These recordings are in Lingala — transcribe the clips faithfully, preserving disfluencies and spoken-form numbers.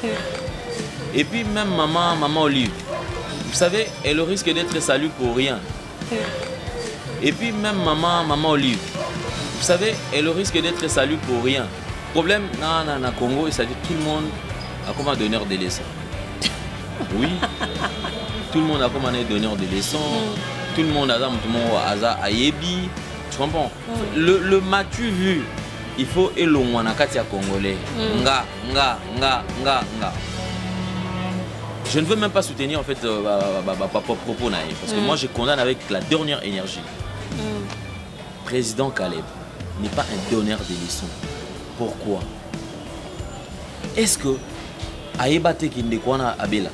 Et puis même maman, maman Olive, vous savez, elle risque d'être salue pour rien. Et puis même maman, maman Olive, vous savez, elle risque d'être salue pour rien. Problème, non, non, non, Congo, c'est-à-dire tout le monde a comme un donneur de leçons. Oui, tout le monde a comme un donneur de leçons. Tout le monde a tout le monde a Ayebi. Tu comprends? Le, le m'as-tu vu? Il faut éloigner na katia congolais. Nga, nga, nga, nga, nga. Je ne veux même pas soutenir en fait euh, bah, bah, bah, propos naïf parce que moi je condamne avec la dernière énergie. Président Caleb n'est pas un donneur de leçons. Pourquoi? Est-ce que Aïba te kinde kwana abela?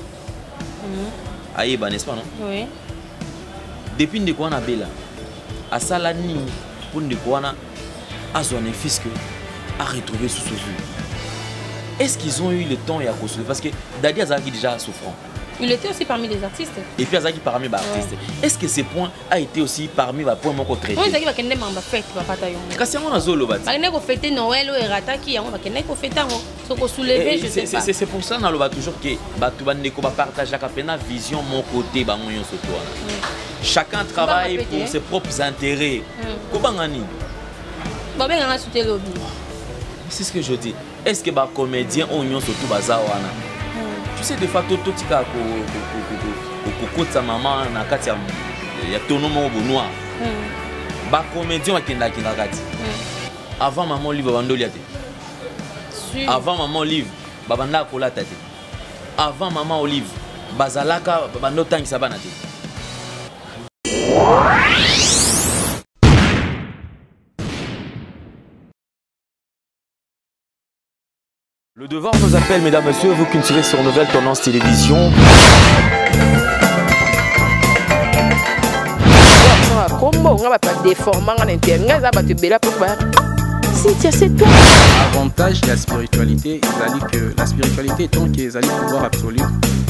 Aïba, n'est-ce pas non? Oui. Depuis que kwana abela, à Salani pour ne kwana à son fils que à retrouver sous ce vue. Est-ce qu'ils ont eu le temps et à construire? Parce que Dadi Azaki déjà souffrant. Il était aussi parmi les artistes. Et puis Azaki parmi les artistes. Ouais. Est-ce que ce point a été aussi parmi les points qu'on traite? Oui, Azaki va kende mamba fête papa tayo. Kasi on a zolo bati. Ba kende ko fêter Noël ou rataki yango ba kende ko fêter ngo. So ko soulever je sais pas. C'est pour ça na loba toujours que batu bande ko ba partager ka pena vision mon côté ba ngoyo soto wana. Chacun travaille pour ses propres intérêts. Ko bangani. Ba benga nga souter lobby. C'est ce que je dis. Est-ce que les comédiens ont surtout bazawana? Tu sais, des fois, tout le monde a maman na kati ya tono mo bonnoir. Ba comédien wa kenda kinga kati. Avant maman livre bandoli ate. Avant maman livre babanda kola tate. Avant maman Olive bazalaka bando tangisa bana te. Le devoir nous appelle, mesdames, messieurs, vous qui nous suivez sur Nouvelle Tendance Télévision. L'avantage de la spiritualité, c'est que la spiritualité est tant qu'ils allaient pouvoir absolu.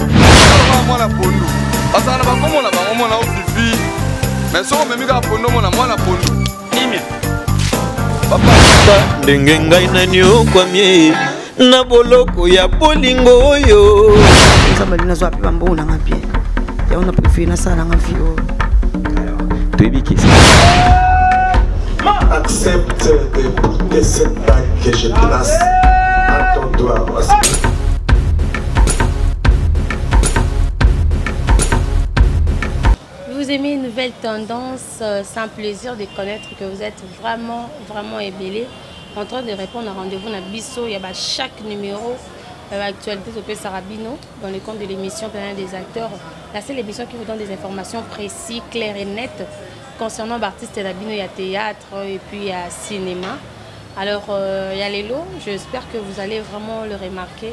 Na boloko ya bolingo oyo nzambali na zwa pe mbona ngapie ya ona préféré na sala ngafio toyebiki accepte de cette bague que je place à ton doigt. Vous aimez une nouvelle tendance, euh, c'est un plaisir de connaître que vous êtes vraiment vraiment ébélé en train de répondre à rendez-vous na biso. Il y a chaque numéro euh, actualité de Sarabino dans le compte de l'émission Planète des acteurs. Là, c'est l'émission qui vous donne des informations précises, claires et nettes concernant l'artiste Labino. Il y a théâtre et puis il y a cinéma. Alors, euh, il y a les lots. J'espère que vous allez vraiment le remarquer.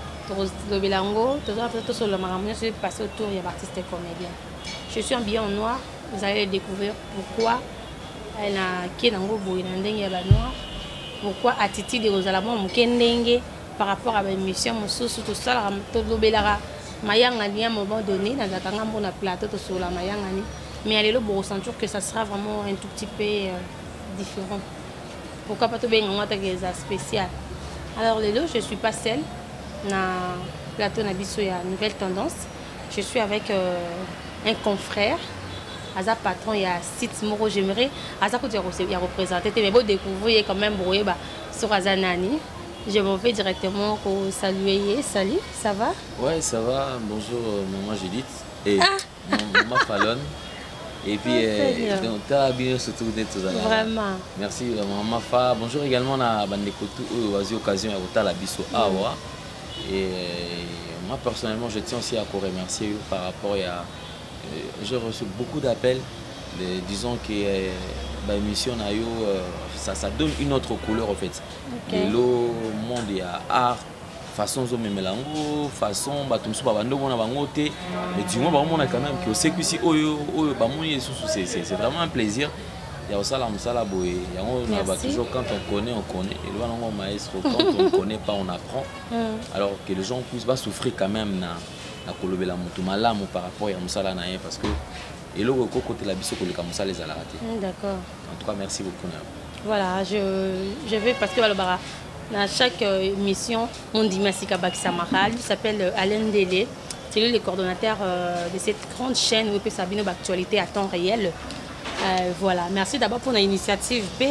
Le Belango, sur le Maramounia, je vais passer autour. Il y a l'artiste et comédien. Je suis habillée en noir. Vous allez découvrir pourquoi elle a qui dans le noir. Pourquoi attitude de Rosalamon Mukendenge par rapport à l'émission Moussou tout ça la Tobelara Mayangani à un moment donné dans un cangan bon plateau sur la Mayangani mais allez le bon sentir que ça sera vraiment un tout petit peu euh, différent. Pourquoi pas tout bien on a des spécial. Alors les deux je suis pas seule na plateau na biso ya nouvelle tendance. Je suis avec euh, un confrère. Aza patron, il y a site Moro, j'aimerais. Aza que tu as représenté, mais bon, découvrir quand même brouillé sur Azanani. Je m'en vais directement pour saluer. Salut, ça va? Ouais, ça va. Bonjour, maman Judith et ah. maman Fallon. Et puis, tu as bien surtout d'être vraiment. Merci, maman Fa. Bonjour également à Bandekotou, aux occasions à la Bisso Awa. Et moi, personnellement, je tiens aussi à vous remercier par rapport à. J'ai reçu beaucoup d'appels, disons que euh, l'émission euh, ça, ça donne une autre couleur en fait. Okay. Le monde il y a art, façon de me mélanger, façon bah tout ça bah nous on a bangoté, mais du moins bah on a quand même que c'est que si oh oh bah moi c'est c'est vraiment un plaisir. Il y a aussi la musala boy, il y a bah toujours quand on connaît on connaît et là on maestro quand on ne connaît pas on apprend. Alors que les gens puissent pas souffrir quand même na kolobela mutu malamu par rapport à musala na parce que et le côté la biso koleka musala les ala raté. D'accord. En tout cas merci beaucoup. Voilà, je je vais parce que voilà Dans chaque euh, émission, on dit Massika Baksamara. Lui s'appelle euh, Alain Délé. C'est lui le coordonnateur euh, de cette grande chaîne où peut s'abonner d'actualité à temps réel. Euh, voilà. Merci d'abord pour l'initiative B.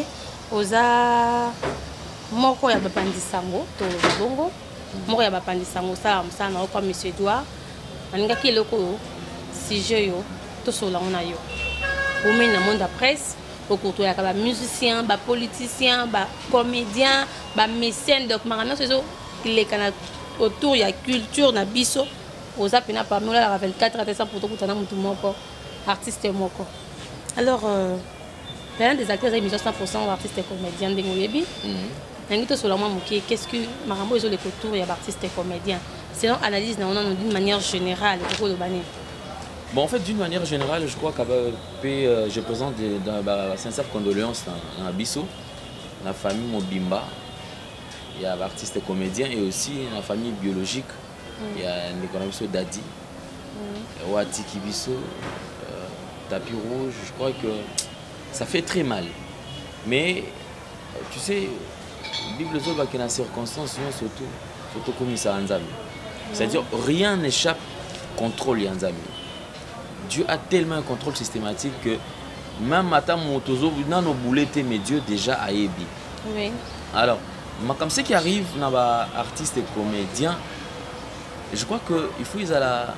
Oza Moko ya Bapandi Sango, Tolo Bongo. Moko ya Bapandi Sango, ça, ça, na comme Monsieur Edouard. Aninga ki loko sujet yo, tout cela on a yo. Au moins dans le monde de la presse. Beaucoup de ba musiciens, ba politiciens, ba comédiens, ba mécènes. Donc maintenant c'est ça les canaux autour il y a culture na biso. Aux apena parmi là la vingt-quatre à pour tout na mutu moko artiste moko. Alors euh l'un des acteurs émission cent pour cent artistes et comédiens de Ngoyebi. Mhm. Ngito sur la moi muké qu'est-ce que marambo ils ont les autour il y a artistes et comédiens. Selon analyse na on d'une manière générale pour le banner. Bon, en fait, d'une manière générale, je crois que euh, je présente de, de, de, de sincères condoléances dans la Bisso, la famille Mobimba, il y a l'artiste et comédien, et aussi la famille biologique, mm. il y a l'économiste Dadi, mm. Wati Kibiso, euh, Tapis Rouge, je crois que ça fait très mal. Mais, tu sais, la Bible Zoba qui est dans les circonstances, surtout, surtout comme ça en Zambie. C'est-à-dire, rien n'échappe au contrôle en Zambie. Dieu a tellement un contrôle systématique que même Matam Motozo, dans nos boulettes, mais Dieu déjà a ébi. Oui. Alors, comme ce qui arrive dans les artistes et comédiens, je crois qu'il faut qu'ils aient à la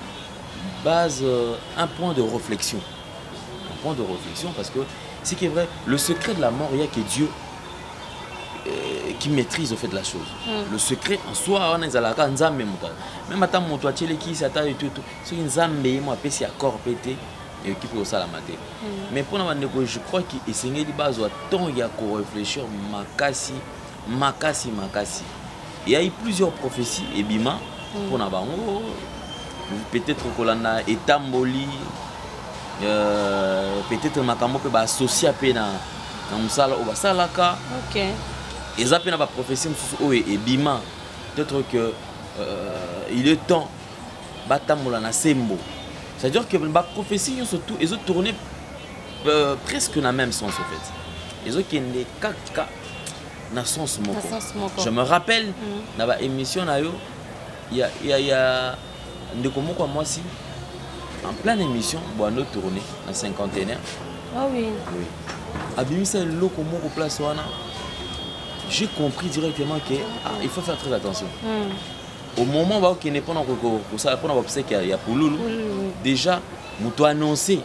base un point de réflexion. Un point de réflexion parce que ce qui est vrai, le secret de la mort, il n'y a que Dieu euh, qui maîtrise au fait de la chose. Mm. Le secret en soi, on est à la Nzambe. Même à mon toit, qui s'est attaqué tout, c'est une Nzambe, moi, si à corps pété, et qui peut ça la mater. Mais pour nous, je crois qu'il s'est dit base au temps il y a qu'à réfléchir, makasi, makasi, makasi. Il y a eu plusieurs prophéties et bima pour nous. Peut-être qu'on a étamboli, peut-être makambo peut associer à peine dans musala ou basalaka. Ok. Et ça peut être prophétie et bima. Peut-être que euh, il est temps batamola na sembo. C'est-à-dire que la prophétie surtout ils ont tourné euh, presque dans le même sens en fait. Ils ont qui ne quatre cas dans sens moko. Je me rappelle mm. dans la émission na yo il y a il y a ndeko moko moi si en pleine émission bono tourné dans cinquantenaire. Ah oui. Oui. Abimisa loko moko place wana. J'ai compris directement qu'il ah, faut faire très attention. Mm. Au moment où il n'est pas qu'il y a Pouloulou, déjà, on doit annoncer.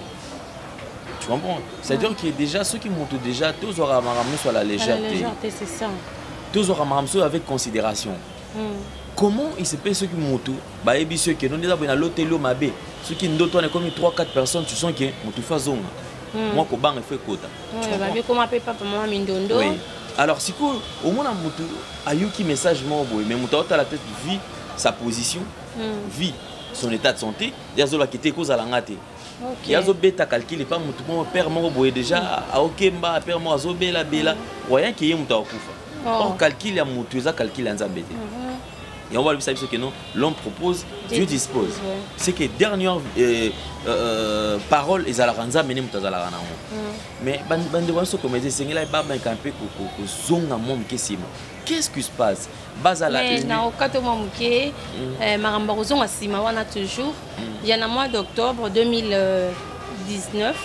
Tu comprends? C'est-à-dire mm. que déjà, ceux qui montent déjà, tous auront ramené sur la légèreté. La légèreté, c'est ça. Tous auront ramené avec considération. Mm. Comment il se paye ceux qui montent? Bah, et bien ceux qui n'ont pas l'hôtel Mabé, ceux qui n'ont pas comme trois quatre personnes, tu sens que montent fait zone. Moi, je vais faire quota. Oui, comment appelle papa maman Mindondo? Oui. Alors, si au moins a eu qui message mais Mouta a la tête vit sa position, mm. vit son état de santé, il y a des qui étaient cause à la ngate. Il y a des bêta calculé pas mon père mort déjà à Okemba, père mort à Bela Bela, voyant qu'il y a Mouta Okufa. Or, calcul à Moutuza, calcul à Nzambete. Et on va lui savoir ce que non, l'homme propose, Dieu dispose. C'est que dernière euh, euh, parole est à la ranza mené Moutaza la rana. Mais bande de ce comme c'est là pas ben campé ko ko zonga mom kesima. Qu'est-ce qui se passe? Bazala. Mais na okato mamuke maramba zonga sima wana toujours. Il y en a mois d'octobre deux mille dix-neuf.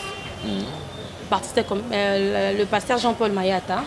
Artiste comme le pasteur Jean-Paul Mayata.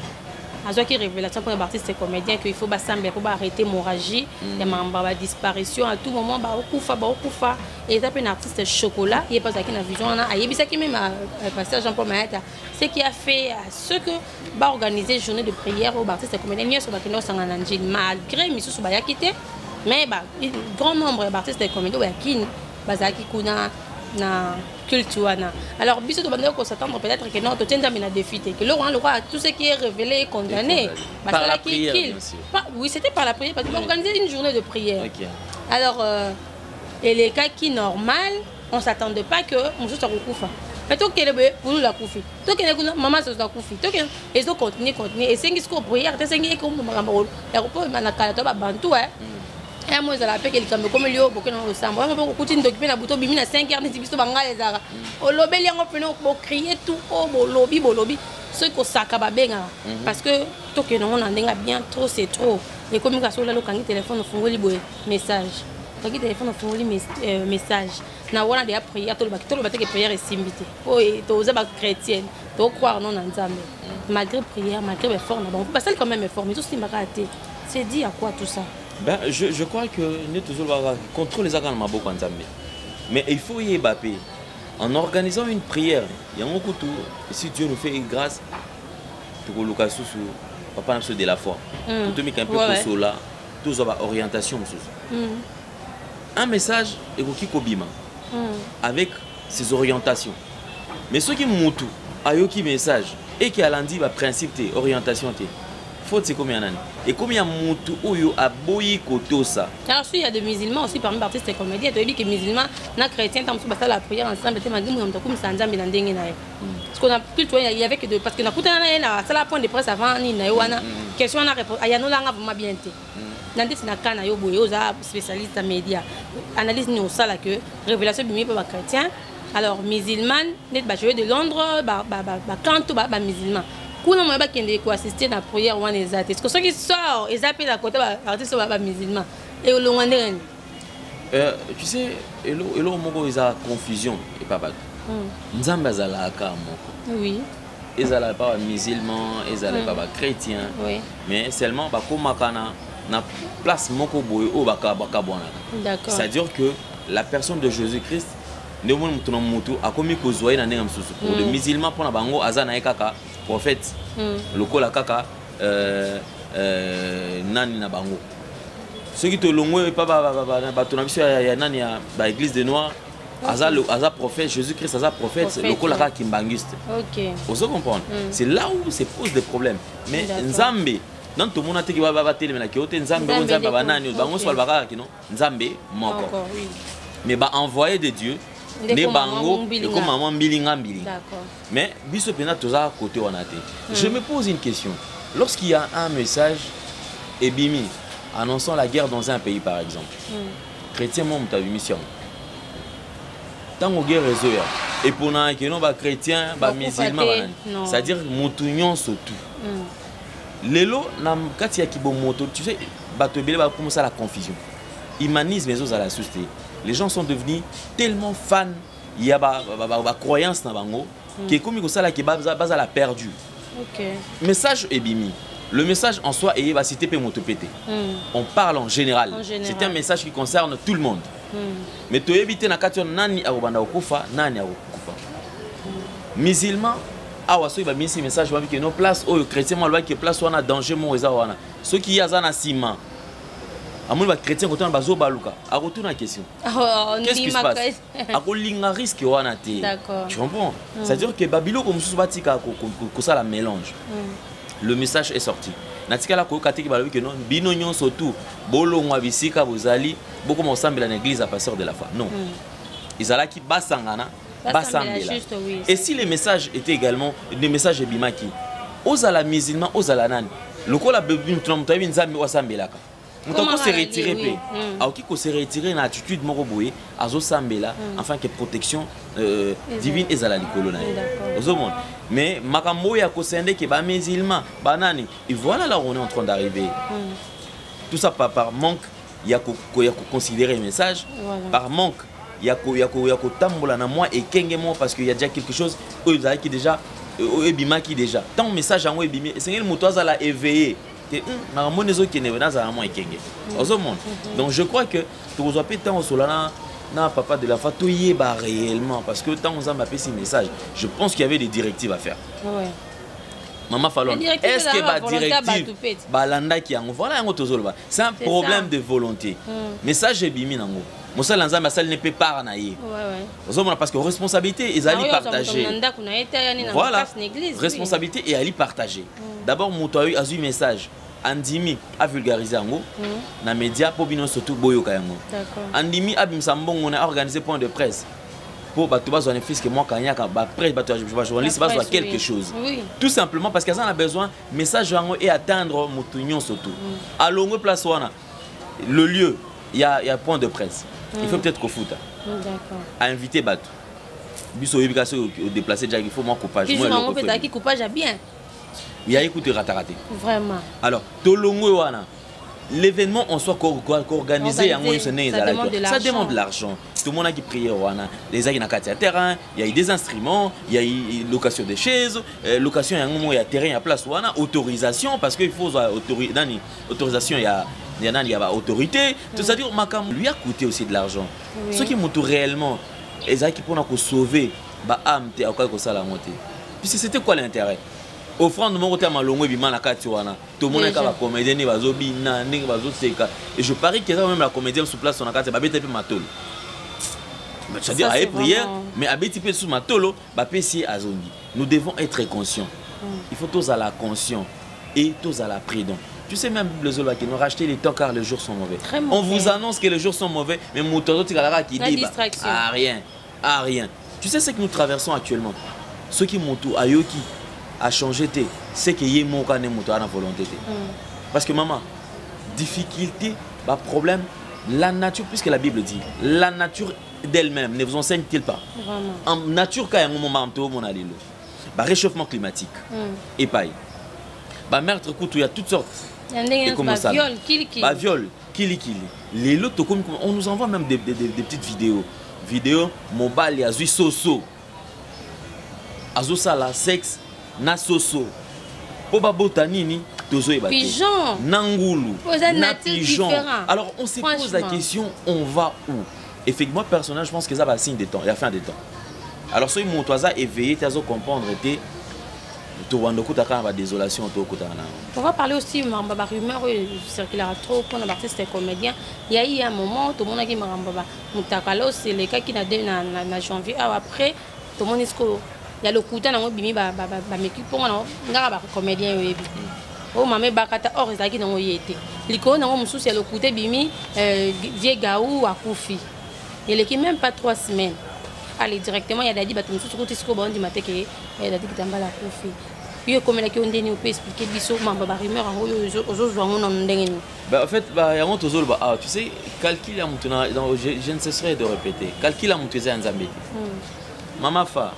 À qui révélation pour les artistes et comédiens qu'il faut s'embêter pour arrêter l'hémorragie, il y a une disparition à tout moment, bah okufa, bah okufa. Et ça peut un artiste chocolat, il est pas ça qui n'a vision, on a, il y a qui même le pasteur Jean-Paul Mayata, ce qui a fait ce que va organiser journée de prière aux artistes et comédiens, il sur la kino sangananjin malgré Missou Soubaya quitté, mais bah grand nombre d'artistes et comédiens qui bazaki kuna na culture. Alors, bis de bandeur qu'on s'attendre peut-être que non, tout est dans défi, que le roi, le roi, tout ce qui est révélé est condamné. Par la prière, bien sûr. Oui, c'était par la prière, parce qu'on organisait une journée de prière. Okay. Alors, euh, et les cas qui normal, on ne s'attendait pas que on se recouvre. Mais tout que le bébé pour nous la couvre. Tout que le maman se la couvre. Tout que ils ont continué, continué. Et c'est ce qu'on prière, c'est ce qu'on est comme maman. Et on peut maintenant quand on va bantou, hein. Et moi, je l'appelle quelqu'un comme lui, beaucoup de sang. Moi, je continue d'occuper la bouteille, bimina cinq heures, des bisous, bangal, les ara. Au lobby, les enfants, on crier tout, oh, bon lobby, bon lobby. ceux qui ça benga parce que tout que non on ndenga bien trop c'est trop les communications là le quand téléphone fongoli boy message quand téléphone fongoli message na wana de prière tout le bac tout le bac que prière est simbité oh et to za ba chrétienne to croire non nzambe malgré prière malgré effort na bon parce que quand même effort mais tout c'est raté c'est dit à quoi tout ça. Ben je je crois que nous toujours contrôle les organes maboko nzambe mais il faut y ébaper en organisant une prière, il y a un coup tout. Si Dieu nous fait grâce, pour le cas sous papa de la foi, tout le un peu pour cela, tous avoir orientation un message est qui kobima avec ses orientations. Mais ceux qui montent à yoki message et qui a lundi va principe de orientation te. Faut c'est combien d'années et combien montu oyo a boyi koto ça. Alors il y a des musulmans aussi parmi les artistes et comédiens, tu as dit que musulmans, na chrétiens tam sou basta la prière ensemble, tu m'as dit moi comme ça nzambe na ndenge na ye. Parce qu'on a plus toi il y avait que de parce que na kuta na na ça la point de presse avant ni na wana question na réponse aya no langa vraiment bien te. Nandi na kana yo boyo za spécialiste média. Analyse ni au ça là que révélation bimi pour les chrétiens. Alors musulmans, net ba jouer de Londres, ba ba ba kanto ba musulmans. Kuna moi ba kende ko assister na prière wana ezate parce que ceux qui sort ils appellent à côté ba artiste ba musulman et le longanderen euh tu sais elo elo moko isa confusion et pas pas nzambe azala ka moko oui ezala pas musulman ezala pas chrétien oui mais seulement ba komakana na place moko boye o baka baka bona d'accord c'est à dire que la personne de Jésus-Christ ne mo mutuna mutu akomi ko zoye na ndenga msusu pour le musulman pona bango azana ekaka prophète le kola kaka euh euh nani na bango ceux qui te longo pas ba ba ba ton ambition ya nani ya ba église de noir aza le aza prophète Jésus-Christ aza prophète le kola kaka kimbanguiste. OK vous comprenez c'est là où se pose des problèmes mais nzambe dans tout monde a qui va ba télé na ki ote nzambe nzambe ba nani bango so ba kaka kino nzambe moko mais ba envoyé de Dieu ne bango comme maman bilinga bilinga. D'accord. Mais biso pena toza côté wanate. Je me pose une question. Lorsqu'il y a un message ebimi annonçant la guerre dans un pays par exemple. Mm. Chrétien mon ta mission. Tango guerre réseau et pour na que non ba chrétien ba musulman c'est-à-dire moutunion surtout. Mm. Lelo na kati ya kibomoto tu sais bato bele ba commencer la confusion. Humanisme les autres à la société. Les gens sont devenus tellement fans, il y a des croyances dans bango que comme ça là qui base la perdu. OK. Message est bimi. Le message en soi est cité pe motopété. On parle en général. C'est un message qui concerne tout le monde. Mm. Mais tu éviter na kati nani akobanda okufa nani akufa. Musulman awa so ba misi message ba que no place au chrétien moi ba que place wana danger mon eza wana. Ceux qui ya za na sima amour va chrétien quand on va zo baluka a retourner la question qu'est-ce qui se passe a kolinga risque wana te tu comprends c'est à dire que babilo comme sous batika ko ça la mélange le message est sorti natika la ko katiki balobi que non bino nyon surtout bolongwa bisika bozali beaucoup ensemble dans l'église à pasteur de la foi non izala ki basangana basambela et si les messages étaient également des messages bimaki ozala musulman ozala nani lokola bebi mtramtabi nzambe wasambelaka on se retirer pe alors qui se retirer une attitude moko boye azo sambela enfin que protection euh, divine ezala likolo na au monde mais makambo ya ko sende ke ba musulman banani et voilà là où on est en train d'arriver tout ça par, par manque il y a ko ya ko considérer le message par manque il y a ko ya ko ya ko tambola na moi et kengemo parce qu'il y a déjà quelque chose eux qui déjà eux bimaki déjà tant message en ebimi c'est le moto azala éveillé. Donc je crois que tu as pu temps solana na papa de la foi réellement parce que tant on a appelé ces messages je pense qu'il y avait des directives à faire. Ouais. Maman Fallon est-ce que la directive balanda qui en voilà c'est un problème de volonté. Message est bimi nango. Mossa Lanzama ça ne peut pas naïe. Ouais ouais. Parce que responsabilité ils allaient partager. Voilà. Responsabilité et allaient partager. D'abord moto a eu un message Andimi a vulgarisé ngo na média pour bino surtout boyoka yango. D'accord. Andimi a bimsambongo on a organisé point de presse. Pour bato ba zone fils que moi kanyaka ba presse bato journaliste ba quelque chose. Oui. Tout simplement parce qu'ils en a besoin message yango et atteindre motunyon surtout. À longue place wana le lieu il y a il y a point de presse. Il faut peut-être qu'au foot. D'accord. À inviter bato. biso yebi kasi au déplacer déjà il faut moi coupage moi le coupage qui coupage bien il y a écouté rataraté vraiment alors tolongo wana l'événement en soi organisé ça demande de l'argent ça demande de l'argent tout le monde a qui prier wana les gens qui na katia terrain il y a eu des instruments il y a eu location de chaises location il y a terrain il y a place wana autorisation parce que il faut autorisation il y a il y a il y a autorité tout ça dire makam lui a coûté aussi de l'argent ceux qui montent réellement les gens qui pour sauver ba âme te akwa ko sala monter puis c'était quoi l'intérêt offrande mon côté malongo et bima na kati wana tout le monde ka ba comédien ni bazo bina ni bazo seka et je parie que même la comédienne sur place on a kati ba bete pe matolo c'est-à-dire à prière mais à bete pe sous matolo ba pesi azongi nous devons être conscients il faut tous à la conscient et tous à la prudent. Tu sais même les Zolwa qui nous racheté les temps car les jours sont mauvais. On vous annonce que les jours sont mauvais mais moto qui dit ah rien ah rien. Tu sais ce que nous traversons actuellement. Ceux qui m'ont tout ayoki a changé, c'est que y a mon cas à la volonté. Parce que maman, difficulté, bah problème, la nature, puisque la Bible dit, la nature d'elle-même ne vous enseigne-t-il pas? Vraiment. En nature, quand il y a un moment où on a les bah réchauffement climatique, et pareil, bah meurtre couteau, il y a toutes sortes. Et comment ça? Viol, kili kili. Bah viol, kili kili. Les lots, on nous envoie même des, des, des, des petites vidéos. Vidéo, mobile, ya zui soso. Azo sala sexe na soso. Po ba botanini tozo e baté. Pigeon. Nangulu. Na pigeon. Alors on se pose la question, on va où? Effectivement, personnage, je pense que ça va signe des temps, il y a fin des temps. Alors ceux qui ont éveillé, tu as comprendre que on va parler aussi de la rumeur circulaire trop pour les artistes et comédiens. Il y a eu un moment tout le monde a dit que c'est le cas qui a donné en janvier. Après, tout le monde dit qu'il y a le coup de bimi ba ba ba meki pour nga ba comédien yebi. Oh maman bakata or ezaki nango yete. Liko nango mususu ya le coup de bimi vie gaou akufi. Il est même pas trois semaines. Allez directement il y a dit bato mususu kuti siko ba ndi mateke il a dit kitamba la akufi. Puis comme la qui on donné on peut expliquer biso mamba ba rumeur en ozo on on ndenge ni. Bah en fait bah ya monto zo ba ah tu sais calcul ya monto na je ne cesserai de répéter. Calcul ya monto za nzambe. Maman fa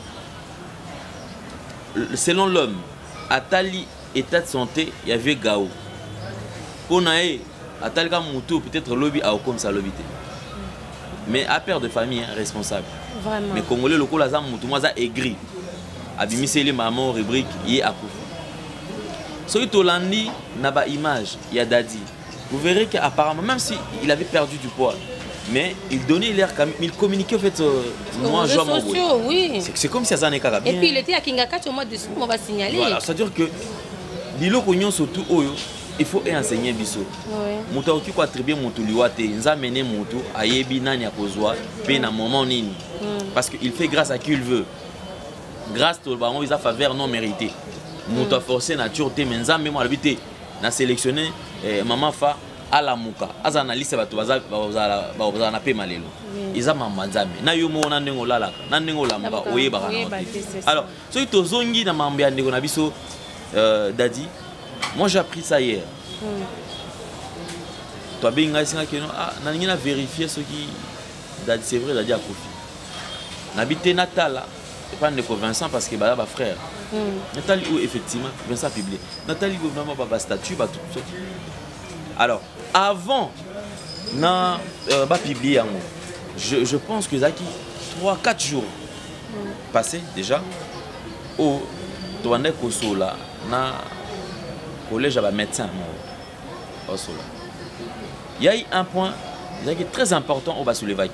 selon l'homme, à tel état de santé, il y avait Gao. Pour naïe, à tel cas, peut-être lobby à comme ça lobby. Mais à père de famille hein, responsable. Vraiment. Mais Congolais locaux, là, tout moi ça aigri. Abimissé les mamans rubrique y a Koufou. Celui Tolandi n'a pas image, il y a Dadi. Vous verrez qu'apparemment, même s'il il avait perdu du poids, mais il donnait l'air, il communiquait en fait. Euh, moi, je oui. C'est comme si ça n'était pas bien. Et puis il était à Kingaka au mois de on va signaler. Voilà, c'est-à-dire que l'îlot qu'on surtout il faut enseigner biso. Muta oki ko attribuer mutu liwate, nza mener mutu ayebi nani akozwa pe na moment nini. Parce qu'il fait grâce à qui il veut. Grâce au baron ils a faveur non méritée. Muta forcé nature te menza même moi habité na sélectionné maman fa à la muka azana liste bato baza bazala bazala na pe malelo iza mama nzambe na yo mona ndengo lalaka na ndengo lamba oyeba kana. Alors so tozongi na mambe ya ndeko na biso Dadi, moi j'ai appris ça hier. Toi bien nga que ah na ninga vérifier ce qui Dadi c'est vrai Dadi a Kofi. N'habité Natala et pas de Vincent parce que bah là frère. Nathalie où effectivement Vincent publié. Nathalie gouvernement ba statut ba tout ça. Alors avant na euh, ba publier je je pense que Zaki trois quatre jours passés déjà au Toane Kosola na collège à médecin Kosola. Il y a eu un point qui est très important au bas sur les vagues.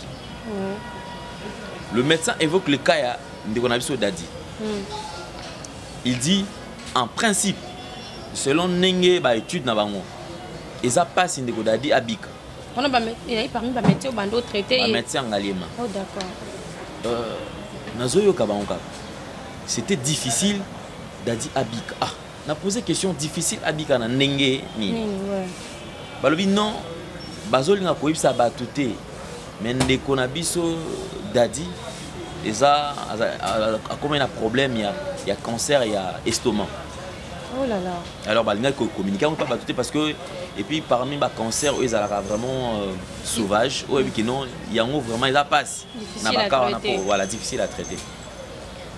Le médecin évoque le cas de Konabiso Dadi. Il dit en principe selon Nenge ba étude na bango et ça passe Ndeko Dadi à Bika. On a parmi les médecins au bando traité et médecin Ngaliema. Oh d'accord. Euh nazoyo kabangoka. C'était difficile Dadi Abika. Ah, on a posé question difficile Abika na Nenge ni. Ouais. Balobi non, bazoli nga koyebisa batuté. Mais ndeko na biso Dadi eza a comme un problème il y a il y a cancer il y a estomac. Oh là là. Alors balinga ko communiquer on pas batuté parce que et puis parmi ba cancer ils a vraiment euh, sauvage ou et puis non il y a vraiment ils a passe. Difficile à traiter. Voilà difficile à traiter.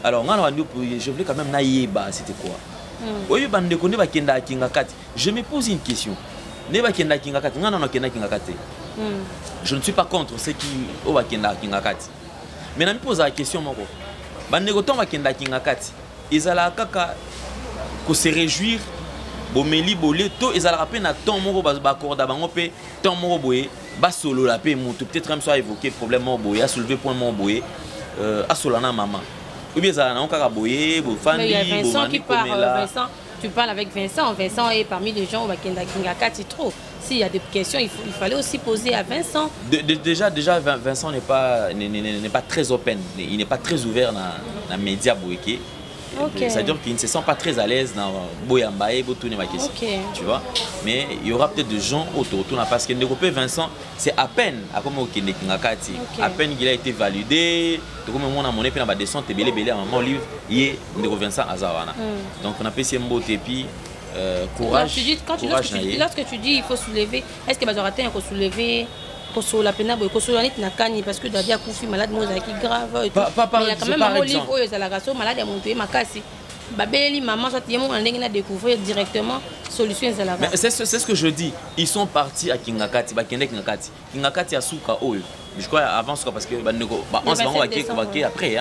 Alors, je voulais quand même naïba, c'était quoi? Oui, bandeko ne va kenda kinga kati. Je me pose une question. Ne va kenda kinga kati. Ngana no kenda kinga kati. Je ne suis pas contre ceux qui au va kenda kinga kati. Mais je me pose la question moko. Bandeko ton va kenda kinga kati. Ezala kaka ko se réjouir bomeli bolé to ezala rapé na ton moko ba corda bango pe ton moko boye ba solo la pe mutu peut-être même soit évoquer problème mo boye a soulever point mo boye euh a solana maman. Ou bien ça on kaka boye bo fandi. Mais il y a Vincent qui parle. Vincent, tu parles avec Vincent. Vincent est parmi les gens au Bakenda Kingakati trop. S'il y a des questions, il, faut, il fallait aussi poser à Vincent. De, de, déjà, déjà, Vincent n'est pas, n'est pas très open. Il n'est pas très ouvert dans les médias boéké. Okay. C'est-à-dire qu'il ne se sent pas très à l'aise dans Boyambaye, Botoune ma question. Okay. Tu vois. Mais il y aura peut-être des gens autour. Parce que Ndekopé Vincent, c'est à peine à comme au Kingakati. À peine qu'il a été validé. Comme on a monnaie, puis on a descente, belé belé à un moment livre, il est Ndeko Vincent Azawana. Donc on appelle ça Mbote puis. Euh, courage. Tu dis, quand tu, courage lorsque, tu, lorsque tu dis il faut soulever, est-ce que Bazoraté il faut soulever, il faut la peine de soulever la peine parce que Dadia Koufi malade qui grave et tout. Pa, pa, mais il y a quand même un livre où il y a la race malade à monter ma casse. Babeli maman ça tient mon à découvrir directement solution à la race. C'est ce que je dis. Ils sont partis à Kingakati, Bakende Kingakati. Kingakati à Souka Oyo. Je crois avant ça parce que on se va après hein.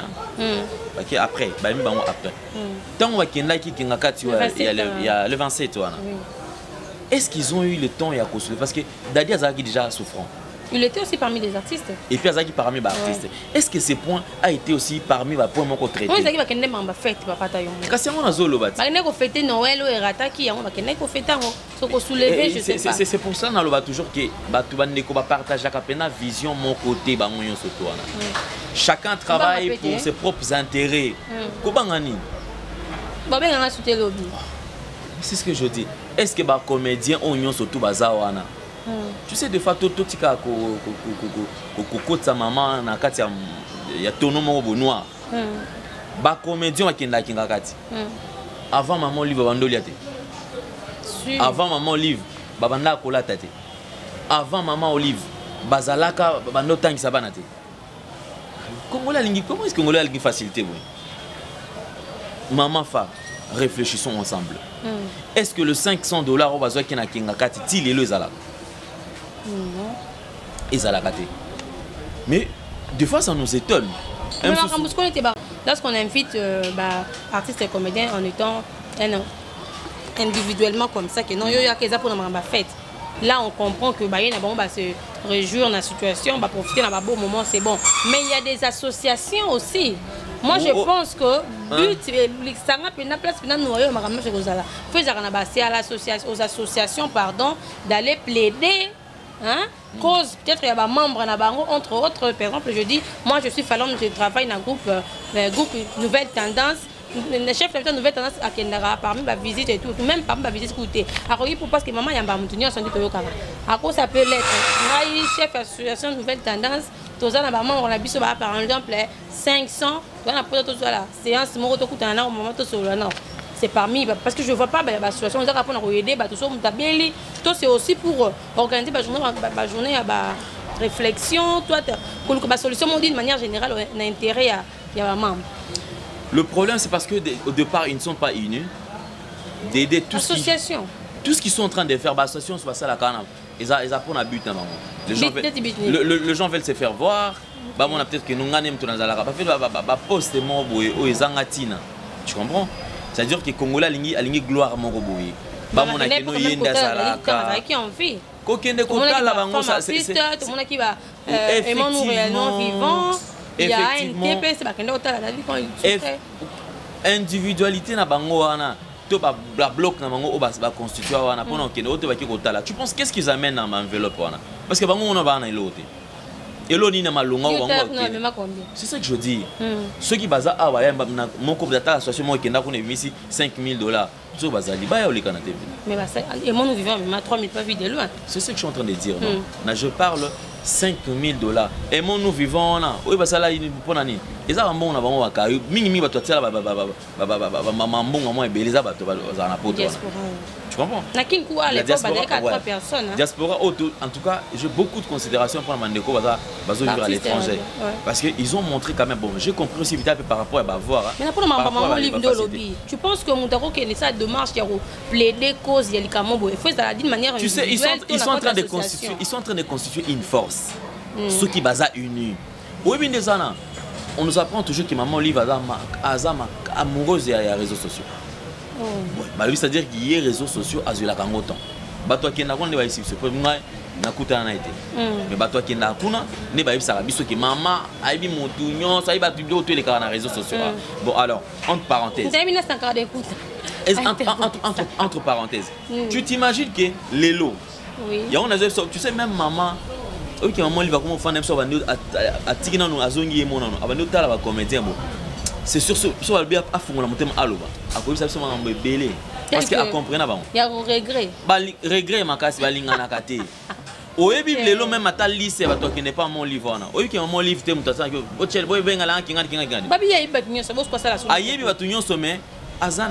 Après, après. Tant on va Kingakati Kingakati il y a le vingt-sept Est-ce qu'ils ont eu le temps et à cause parce que Dadi Azaki déjà souffrant. Il était aussi parmi les artistes. Et puis Azaki parmi les artistes. Ouais. Est-ce que ce point a été aussi parmi les points qu'on traite? Oui, Azaki va kende mamba fête papa tayo. Kasi on a zolo bati. Ba kende ko fêter Noël ou Erataki, on va kende ko fêter ngo. So ko soulever, je sais pas. C'est pour ça on va toujours que batu bandeko ba partager kapena vision mon côté ba ngonyo soto wana. Chacun travaille pour ses propres intérêts. Ko bangani. Ba benga nga souté lobby. C'est ce que je dis. Est-ce que les comédiens ont une surtout bazawana? Tu sais, des fois, tout le monde a sa maman na kati ya tono mo noir. Les comédiens qui sont kati. Avant maman livre bandoli ate. Avant maman livre babanda kola tate. Avant maman olive bazalaka bando tangi sabana te. Congolais lingi, comment est-ce que Congolais lingi facilité oui? Maman fa. Réfléchissons ensemble. Mm. Est-ce que le cinq cents dollars au besoin qu'il y a Kingakati, il est le Zala? Non. Et Zala Kate. Mais des fois, ça nous étonne. Lorsqu'on invite euh, bah, artistes et comédiens en étant eh non, individuellement comme ça, que non, il y a quelque chose pour la fête. Là, on comprend que bah, y a bon, bah, se réjouir dans la situation, bah, profiter dans un beau moment, c'est bon. Mais il y a des associations aussi. Moi, je pense que but, ça n'a pas place aux associations pardon, d'aller plaider. Hein? Cause, peut-être il y a des membres entre autres. Par exemple, je dis, moi je suis Fallon, je travaille dans un groupe, euh, groupe Nouvelle Tendance. Le chef de la Nouvelle Tendance à Kendara, parmi ma visite et tout, même parmi ma visite écoutée. Alors, pour parce que maman y a un moutonnier, on s'en dit que à quoi ça peut l'être? Chef de l'association Nouvelle Tendance. Tous les membres on a vu par exemple cinq cents on a posé tout ça là séance mon retour coûte un an au moment tout ça non c'est parmi parce que je vois pas la situation on a pour nous aider tout ça tout c'est aussi pour organiser la journée la journée à réflexion toi pour la solution on dit de manière générale on a intérêt à il y a un membre. Le problème c'est parce que au départ ils ne sont pas unis d'aider tout ce qui tout ce qu'ils sont en train de faire l'association soit ça la canne ils a ils apprennent à but les gens veulent le, le, le gens veulent se faire voir bah on a peut-être que nous gagnons tout dans la pas fait bah poste mon boy ou ezangatina tu comprends c'est-à-dire que Congolais lingi alingi gloire mon boy bah on a que nous yenda salaka qui en fait kokende kota la bango ça c'est tout le monde qui va aimant nous réellement vivant il y a un T P c'est pas kende kota la vie quand il individualité na bango wana to ba bloc na bango o ba constituer wana pona okende o te ba ki kotala tu penses qu'est-ce qu'ils amènent dans enveloppe wana parce que bango on va na elote eloni na malonga o bango c'est ça que je dis ceux qui baza awa ya mon couple d'attaque association moi kenda ko na misi cinq mille dollars so bazali ba ya oleka na T V mais bah et moi nous vivons même à trois mille pas vu de loin c'est ce que je suis en train de dire non na je parle cinq mille dollars et moi nous vivons là oui bah ça là il pour nani les a bon na bango baka mingi mingi bato tsela ba ba ba ba ba ba ba mbongo moi beleza bato za na poto tu Tu comprends? La diaspora, ouais. Personnes, hein. Diaspora, en tout cas, j'ai beaucoup de considération pour Mandeko Baza vivre à l'étranger. Ouais. Parce qu'ils ont montré quand même, bon, j'ai compris aussi vite par rapport à Bavoir. Hein, mais pour le moment, livre de lobby, tu penses que Moutaro, qui est ça de marche, il y a plaidé cause, il y a les camombo, il faut ça d'une manière. Tu sais, ils sont, ils, sont en train de constituer, ils sont en train de constituer une force. Mm. Ceux qui Baza unis. Oui, bien des années. On nous apprend toujours que maman livre Azama amoureuse des réseaux sociaux. Oh. Ouais, c'est-à-dire qu'il y a des réseaux sociaux à la Kangotan. Bato qui n'a pas de ici, c'est pour moi, n'a coûté un été. Mais bato qui n'a pas de n'est ça biso que maman a eu mon tougnon, ça y va publier tous les cas dans les réseaux sociaux. Bon alors, entre parenthèses. Entre, entre, entre, entre parenthèses. Mm. Tu t'imagines que les lots, oui. Y a on a, tu sais même maman. Ok, maman, il va comment faire n'importe quoi à Tignan ou à Zongi et mon nom. Avant de t'aller à comédien, c'est sur ce, sur le bien à fond la montée à l'eau. À cause de ça, on va belé. Parce qu'à comprendre avant. Il y a un regret. Bah, regret, ma casse, va l'ingana kate. Au début, les lots même à ta liste, va toi qui n'est pas mon livre. Au début, mon livre, tu m'as dit que au Tchèque, boy, ben à l'anki, n'anki, n'anki. Babi, il y a eu battu, ça vaut quoi ça la solution. Aïe, va tout yon sommet. Azan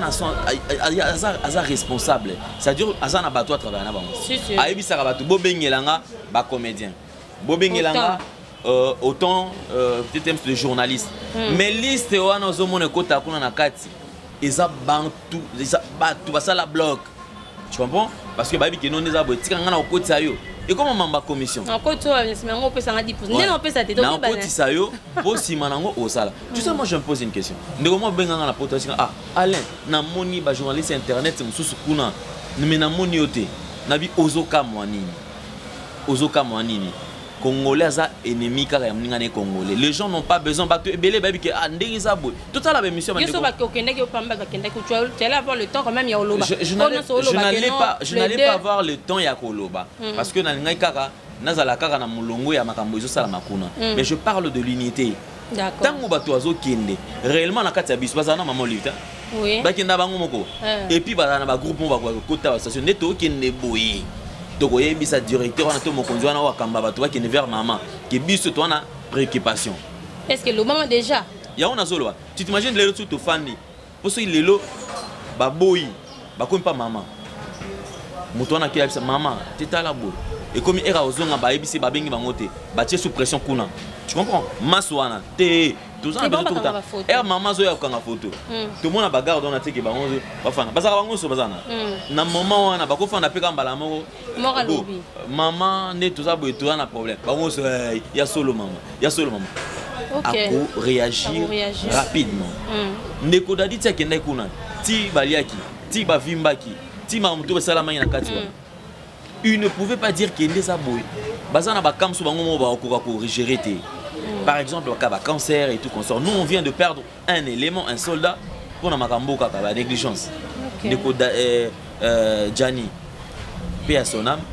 a responsable. C'est-à-dire Azan a battu à travailler là-bas. Aïe, ça va tout. Bo bengelanga, ba comédien. Bobengilanga, euh, autant euh, peut-être de journalistes. Mm. Mais liste on a zo mona kota kuna na kati. Eza bantu, eza batu basala bloc. Tu comprends? Parce que babi que non eza bo tika ngana okoti yo. Et comment mamba commission? En koti on se mango pesa na dix pour cent. Non pesa te to ba. Na koti sa yo, po si manango osala. Tu sais moi je me pose une question. Ndeko mo benganga na potentiel. Ah, Alain, na moni ba journaliste internet mususu kuna. Mais na moni yote. Na bi ozoka mwanini. Ozoka mwanini. Congolais ça ennemi car les Congolais. Les gens n'ont pas besoin de belé baby que anderi ça boy. Tout à la même mission. Je sais pas que Kenda qui pas mbaka Kenda que tu allais avoir le temps quand même il y a Oloba. Je n'allais pas je n'allais pas avoir le temps ya Koloba parce que na ngai kaka nazala kaka na mulongo ya makambo zo sala makuna. Mais je parle de l'unité. D'accord. Tango bato azo kende réellement na kati ya biso bazana maman livre. Oui. Ba kenda bango moko. Et puis bazana ba groupe mo ba kota ba station neto kende boye. Donc, il y a un directeur, on a mon conjoint, on a qui est vers maman, qui est sur toi, préoccupation. Est-ce que le maman déjà? Il y a un solo. Tu t'imagines les autres tout fan. Pour ceux qui les lots, baboui, bakoum pas maman. Moutouana qui a dit maman, tu es à la boue. Et comme il y a un zone, bah ici babengi bangote, bah tu es sous pression kuna. Tu comprends? Masouana, t'es tout ça. Et maman zoya kanga photo. Tout le monde a bagarre dans la tête qui bango, bafana. Parce que bango so bazana. Na moment wana bakofa na peka mbala moko. Maman ne tout ça boy tout un problème. Bango so il y a solo maman, il y a solo maman. OK. Pour réagir rapidement. Ndeko dadi tia kenda kuna. Ti baliaki, ti bavimbaki, ti mamuto basala manya na kati. Il ne pouvait pas dire qu'il est aboué. Bazana ba kam so bango mo ba okoka ko gérer té. Par exemple, au cas de cancer et tout consort. Nous, on vient de perdre un élément, un soldat, pour la Makambo, la négligence. Okay. Euh, euh, Gianni, paix à son âme.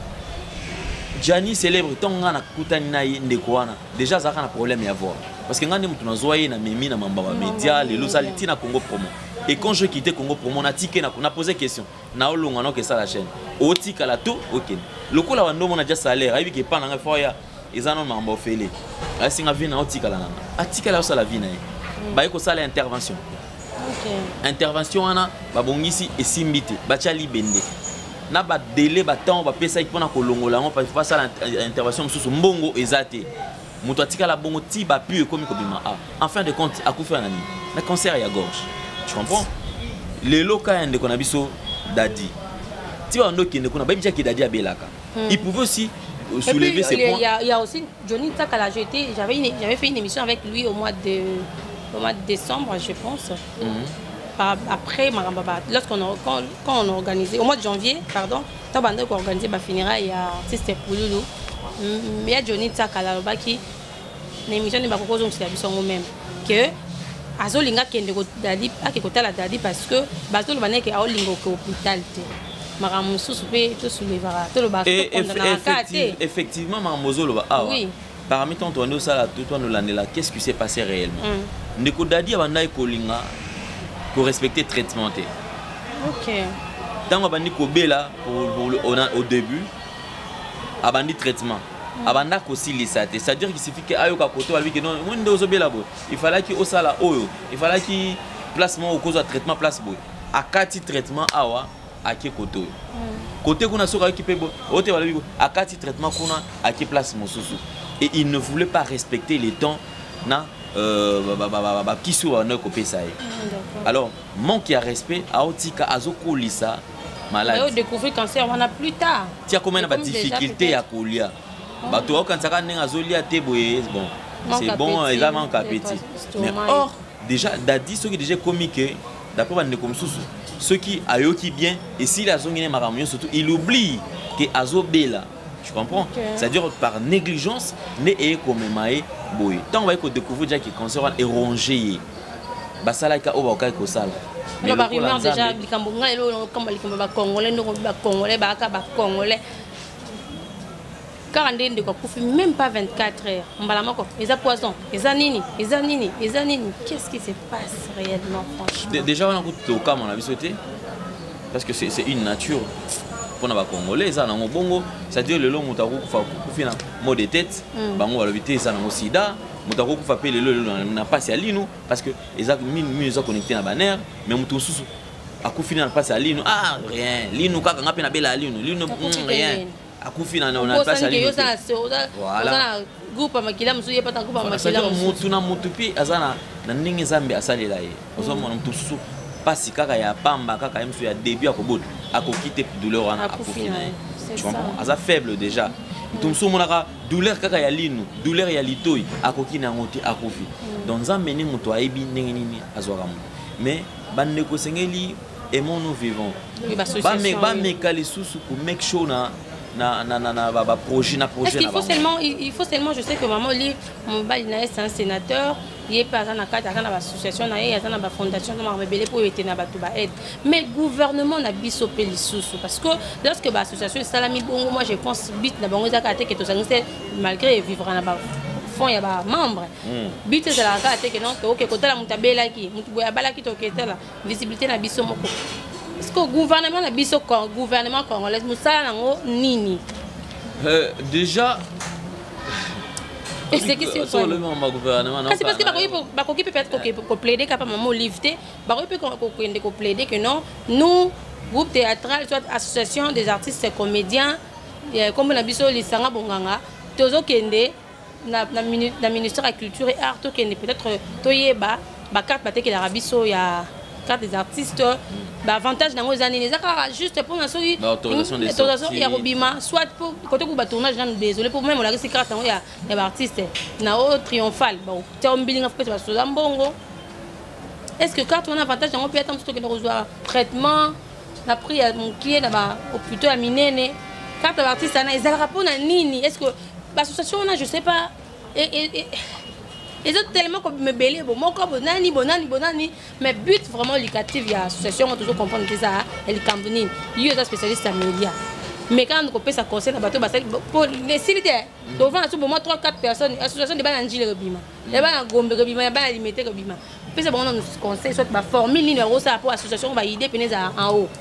Gianni célèbre tant qu'on a Koutani Ndekouana. Déjà, ça a un problème à voir. Parce que quand on a zoé, on a mis dans les médias, les localités na Congo Promo. Et quand je quittais Congo Promo, on a tiqué, on a posé question. On a long que ça la chaîne. Au tic à la tout, ok. Le coup là, on a déjà salaire. Il y a pas dans le ils en ont mambo félé. La singa vient en tika la nana. Atika la sala vina. Ba yeko sala intervention. OK. Intervention ana ba bongisi et simbité. Ba chali bende. Na ba délai ba temps ba pesa ipona kolongola on pa fa sala intervention mususu mbongo ezate. Muto atika la bongo ti ba pu comme kobima. En fin de compte akufa nani. Na cancer ya gorge. Tu comprends? Les locaux ende kona biso dadi. Ti ba ndo kende kona ba bija ki dadi abelaka. Il pouvait aussi soulever ces points. Il y a aussi Johnny Takala, j'avais fait une émission avec lui au mois de, au mois de décembre, je pense. Mm-hmm. Après, lorsqu'on quand, quand on a organisé, au mois de janvier, pardon, quand on a organisé ma finira, il y a Sister Pouloulou. Mais il y a Johnny Takala qui l'émission de ma proposition c'est la mission même que Azolinga qui est dadi à qui côté la dadi parce que Bazo le banek est à Olingo au hôpital. Et effectivement, oui. Parmi tant de nous, qu'est-ce qui s'est passé réellement? Ndeko dadi abanda ekolinga pour respecter le traitement. OK. Dans abandi kobela au début, abandi traitement. Abanda kosi lisate, c'est-à-dire qu'il suffit que ayo ka koto albi que non, il fallait qu'il osala oyo, il fallait qu'il placement au cause de traitement place boy. À quatre traitement awa ake koto côté kuna soka ki pe bo ote wala bibo akati traitement kuna ake place mosusu et il ne voulait pas respecter les temps na euh ba ba ba kisu na ko pesa ye. Alors manque à respect aotika azoko lisa malade. On découvrir cancer on a plus tard. Tu as combien de difficultés à colia. Ba to quand ça nga azolia te boye bon. C'est bon, il a manque appétit. Mais or déjà dadi ceux qui déjà comique d'après va ne comme sous ceux qui ayoki bien et si la zone est maramio surtout il oublie que azobela. Tu comprends? Okay. C'est-à-dire par négligence né et comme maé boy. Tant on va découvrir déjà que cancer est rongé. Basala ka oba ka ko sala. Mais ba rumeur déjà bikambo nga elo comme bikambo ba congolais no ba congolais ba ka ba congolais. quarante de quoi même pas vingt-quatre heures. Mbalamako, ils a poison, ils a nini, ils a nini, ils a nini. Qu'est-ce qui se passe réellement franchement? Déjà on a goûté au cas on a vu sauter parce que c'est c'est une nature. Pour les Congolais, ça n'a bongo, c'est-à-dire le long mutaku fa kufina mot de tête, bango alobité ça n'a sida, mutaku fa pe le na passe à lino parce que les a mis mis connecté na banner, mais mutu susu akufina na passe à lino, ah rien, lino kaka ngapi na bela lino, lino rien. Akufina na na passe à lino. Voilà. Groupe makila musuye pata groupe makila mutu na mutu pi azana na ndingi zambe asalela ye. Ozomo na mutu susu pasi kaka ya pamba kaka msu ya début à kobot à quitter douleur à kofina. Tu comprends? Asa faible déjà. Tumso monaka douleur kaka ya linu, douleur ya litoi à kokina ngoti à kofi. Dans un meni muto aibi ndenge nini azwaka mu. Mais bande ko sengeli aimons nous vivons. Ba me ba me kali susu ku make show na na na na na ba projet na projet. Est-ce qu'il faut seulement il faut seulement je sais que maman li mon balina c'est un sénateur. Il y a pas un cadre dans l'association, il y a une fondation qui m'a rebellé pour aider na batu ba aide. Mais le gouvernement n'a biso peli sous parce que lorsque l'association Salami Bongo, moi je pense bit na bango za kate que to sangise malgré vivre na ba fond ya ba membre. Bit c'est la kate que non que OK côté la mutabela ki mutu boya bala ki to kete la visibilité na biso moko. Est-ce que le gouvernement na biso ko gouvernement congolais musala nango nini? Euh déjà et c'est qui c'est le gouvernement non c'est parce que ba ko peut-être ko plaider capable maman livrer ba ko peut ko plaider que non nous groupe théâtral soit association des artistes et comédiens comme na biso lisanga bonganga tozo kende na na ministère de la culture et art to kende peut-être toyeba ba carte ba te que la biso ya carte des artistes bah avantage dans nos années juste pour l'instant l'autorisation des sorties ya robima soit pour côté ku ba tournage dans désolé pour même la carte ya ya artiste na au triomphal bon tombiling afrique ba so mbongo est-ce que quand on a avantage dans peut être tout que reçoit traitement na prix mon client là au plutôt à minene carte artiste na ils rapport na nini est-ce que l'association là je sais pas et et ils ont tellement comme me belé bon mon corps bonani bonani bonani mais but vraiment locatif il y a association on toujours comprendre que ça elle est cambonine il y a des spécialistes en médias mais quand on peut ça conseil na bateau pour les célibataires devant tout moi trois quatre personnes association de bananji le bima et ba gombe le bima ba limité le bima puis c'est bon on nous conseille soit ba formule numéro ça pour association va aider penez en haut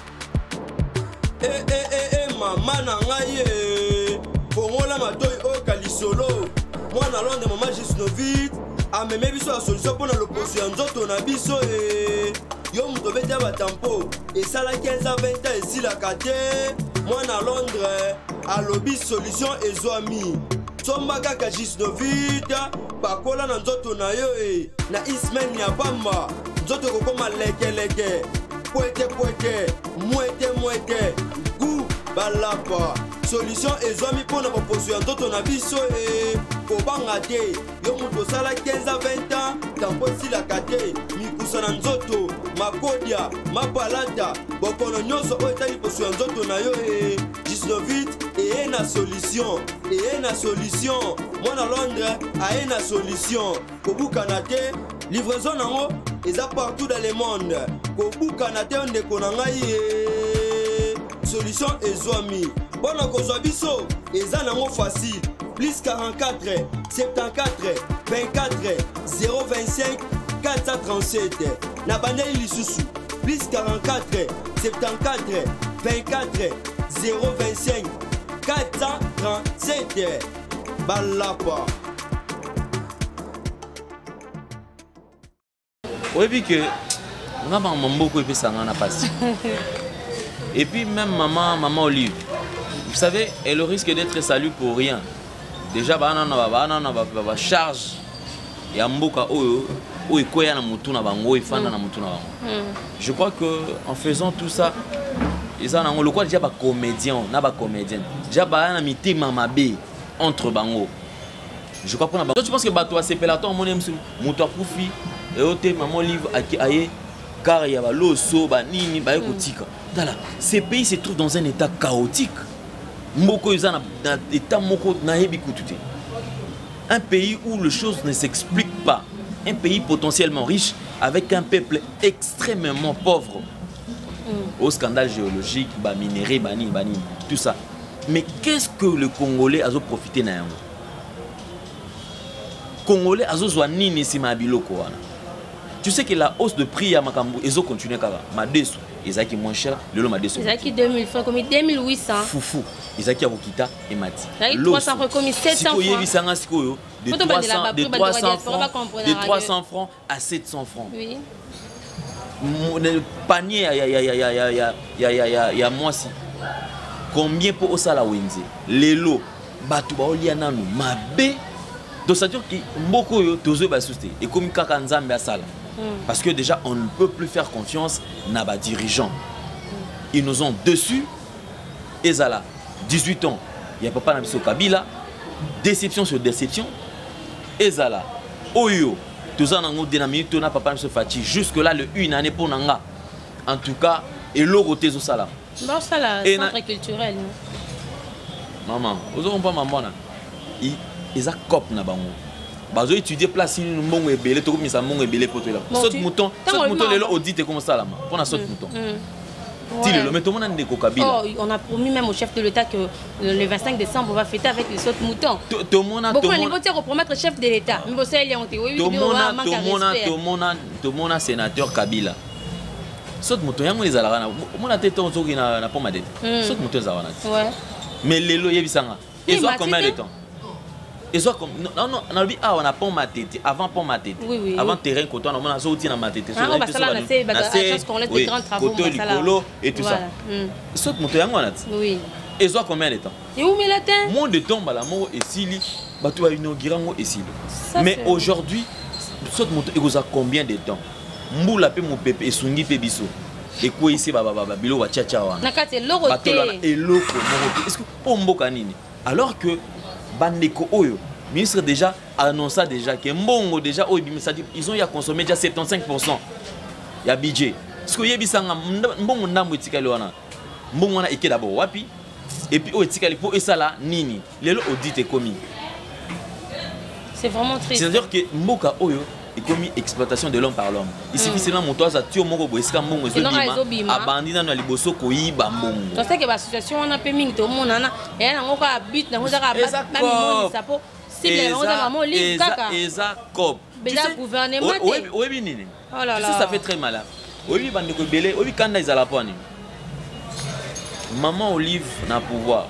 eh eh eh maman na ngai bongola matoy o kalisolo moi na londe maman Gisnovit a même biso la solution pour l'opposition nzoto na biso e yo muto bete ba tempo et ça la quinze à vingt ans ici la kate moi na Londres a lobby solution ezwami somba kaka Gisnovit bakola na nzoto na yo e na ismen ya bamba nzoto ko koma leke leke poete poete moete moete gu balapa solution ezwami pour na opposition nzoto na biso e kobanga te yo mutu osala quinze à vingt ans tampo esilaka te mikusa na nzoto makodia mapalata bokono nyonso oyo etali poso ya nzoto na yo e Gisnovit eye na solution eye na solution mwana Londres aye na solution kobukana te livraison nango eza partout dans le monde kobukana te ndeko na ngai e solution ezwami bona kozwa biso eza nango facile plus quarante-quatre soixante-quatorze vingt-quatre zéro vingt-cinq quatre cent trente-sept na bandeli lisusu plus quarante-quatre soixante-quatorze vingt-quatre zéro vingt-cinq quatre cent trente-sept balapa oui puis que on a pas beaucoup et puis ça on a passé Et puis même maman, maman Olive, vous savez, elle risque d'être salue pour rien. Déjà, bah non, bah non, bah bah charge. Et amboka oyo, oyo koya na mutu na bango, ifanda na mutu na bango. Je crois que en faisant tout ça, ils ont le quoi déjà ba comédien, na ba comédienne. Déjà ba na mité mamabe entre bango. Je crois qu'on a. Toi tu penses que bato a sepelaton mon aime mutu akufi et ote maman Olive aye car il y a ba loso ba nini ba ekotika. Dala, ces pays se trouvent dans un état chaotique. Moko ils ont dans état moko na yebi kututé. Un pays où les choses ne s'expliquent pas. Un pays potentiellement riche avec un peuple extrêmement pauvre. Mm. Au scandale géologique, bah, minéré, bani, bani, tout ça. Mais qu'est-ce que le Congolais a profité na yango? Congolais a zouani ni si ma biloko wana. Tu sais que la hausse de prix à Makambu, ils ont continué kaka. Madesu, ils ont moins cher, le lot Madesu. Ils ont deux mille francs, comme deux mille huit cents. Foufou, ils ont qui Akita et Mati. Ils ont trois cents francs, comme sept cents francs. De trois cents, de trois cents francs, de trois cents francs à sept cents francs. Oui. Le panier, il y a moi si. Combien pour Osala Wenze? Les lots, Batouba Oliananu, Mabe. Donc ça veut dire que beaucoup de choses sont soutenus. Et comme Kakanzambe à Sala. Parce que déjà, on ne peut plus faire confiance à nos dirigeants. Ils nous ont dessus. Et Zala, dix-huit ans, il n'y a pas de Kabila. Déception sur déception. Et Zala, Oyo, tout ça, on a dynamique, on a pas de fatigue. Jusque-là, le une année pour Nanga. En tout cas, et l'euro au Sala. Bon, ça là, centre culturel. Maman, vous n'avez pas maman. Ils ont cop na bango. Bazo étudier place une mongo ebele to comme ça mongo ebele pour toi là. Saute mouton, saute mouton les audite comme ça là. Pour na saute mouton. Ti le mais tout le monde ndeko Kabila. Oh, on a promis même au chef de l'État que le vingt-cinq décembre on va fêter avec les sautes moutons. Tout le monde a beaucoup de niveau de repromettre chef de l'État. Mais ça il y a honte. Oui, tout le monde a tout le monde a tout le monde a tout le monde a sénateur Kabila. Saute mouton yango les alana. Mon a tête on zoki na na pomade. Saute mouton za wana. Ouais. Mais les lo yebisanga. Ils ont combien de temps? Et ça comme non non on a dit ah on a pas ma tête avant pas ma tête oui, oui, avant oui. terrain côté on a sorti dans ma tête ah on va ça là c'est agence qu'on laisse des grands travaux côté licolo et tout ça saute moto yango na oui et ça combien de temps et où mais latin moins de temps bala mo et sili ba tu vas inaugurer ngo et sili mais aujourd'hui saute moto et ça combien de temps mbula pe mo pepe et sungi pe biso et quoi ici ba ba ba bilo wa cha cha wana na kati loroté et loko mo est-ce que pour mboka nini alors que Bandeko Oyo, ministre déjà annonça déjà que Mbongo déjà ils ont ya consommé déjà soixante-quinze pour cent. Il y a budget. Ce que yebisanga Mbongo ndambo etikali wana. Mbongo wana eke d'abord wapi et puis o etikali pour esala nini. Lelo audit est commis. C'est vraiment triste. C'est-à-dire que Mboka Oyo est commis exploitation de l'homme par l'homme. Il suffit seulement moto za tio moko boeska Mbongo ezobima abandina na liboso koyiba Mbongo. Tu sais que la situation on a peu mingi to mona na et na ngoko habite na ngozaka ba mimi sapo si les ngozaka maman livre kaka. Eza cop. Bela gouvernement. Oui oui nini. Oh là là. Ça fait très mal. Oui bande ko belé, oui kanda izala poni. Maman Olive na pouvoir.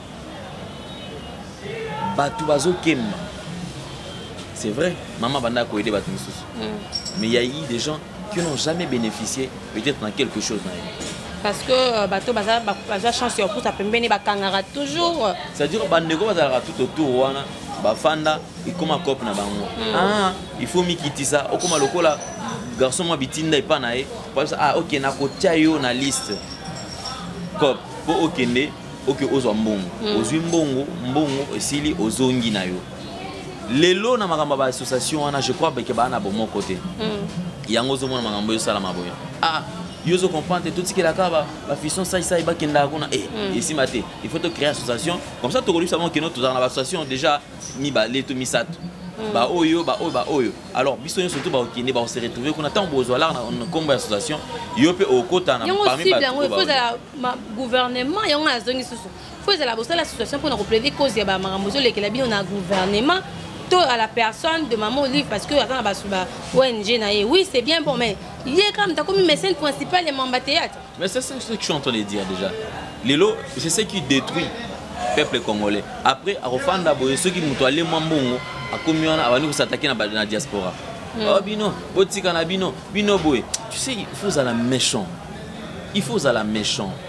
Batu bazo kemba. C'est vrai, maman banda ko aider batu misusu. Mais il y a eu des gens qui n'ont jamais bénéficié peut-être dans quelque chose dans la vie. Parce que bateau baza baza chance sur pour ça pembeni ba kangara toujours. C'est-à-dire bandeko bazala tout autour wana ba fanda et comme un cop na bango. Ah, il faut mi kitisa okoma lokola garçon moi bitinda et pas nae. Ah OK na ko yo na liste. Cop pour okende OK ozwa mbongo. Ozwi mbongo, mbongo esili ozongi na yo. Lelo na makamba ba association wana je crois que ba na bon mon côté. Yango zo mona makambo yo sala maboya. Ah Yozo comprendre tout ce qui est la cava, la fission ça ça iba kenda kuna eh ici maté il faut te créer association comme ça tu connais savons que notre dans l'association déjà ni ba les to misat ba oyo ba oyo ba oyo alors biso surtout ba okine ba on se retrouver qu'on attend besoin là on combat association yo pe okota na parmi ba il faut la gouvernement y on a zongi susu faut la bossa l'association pour nous plaider cause ya ba marambozo les que la bi on a gouvernement à la personne de maman Olive parce que attends ba suba O N G na oui c'est bien bon mais il est comme t'as comme mécène principal et membre théâtre. Mais c'est ce que je suis en train de dire déjà. Lelo c'est ce qui détruit le peuple congolais. Après à refanda boye ceux qui muto aller mambongo a combien a venu s'attaquer dans la diaspora. Oh bino, botika na bino, bino boy. Tu sais il faut à la méchant. Il faut à la méchant.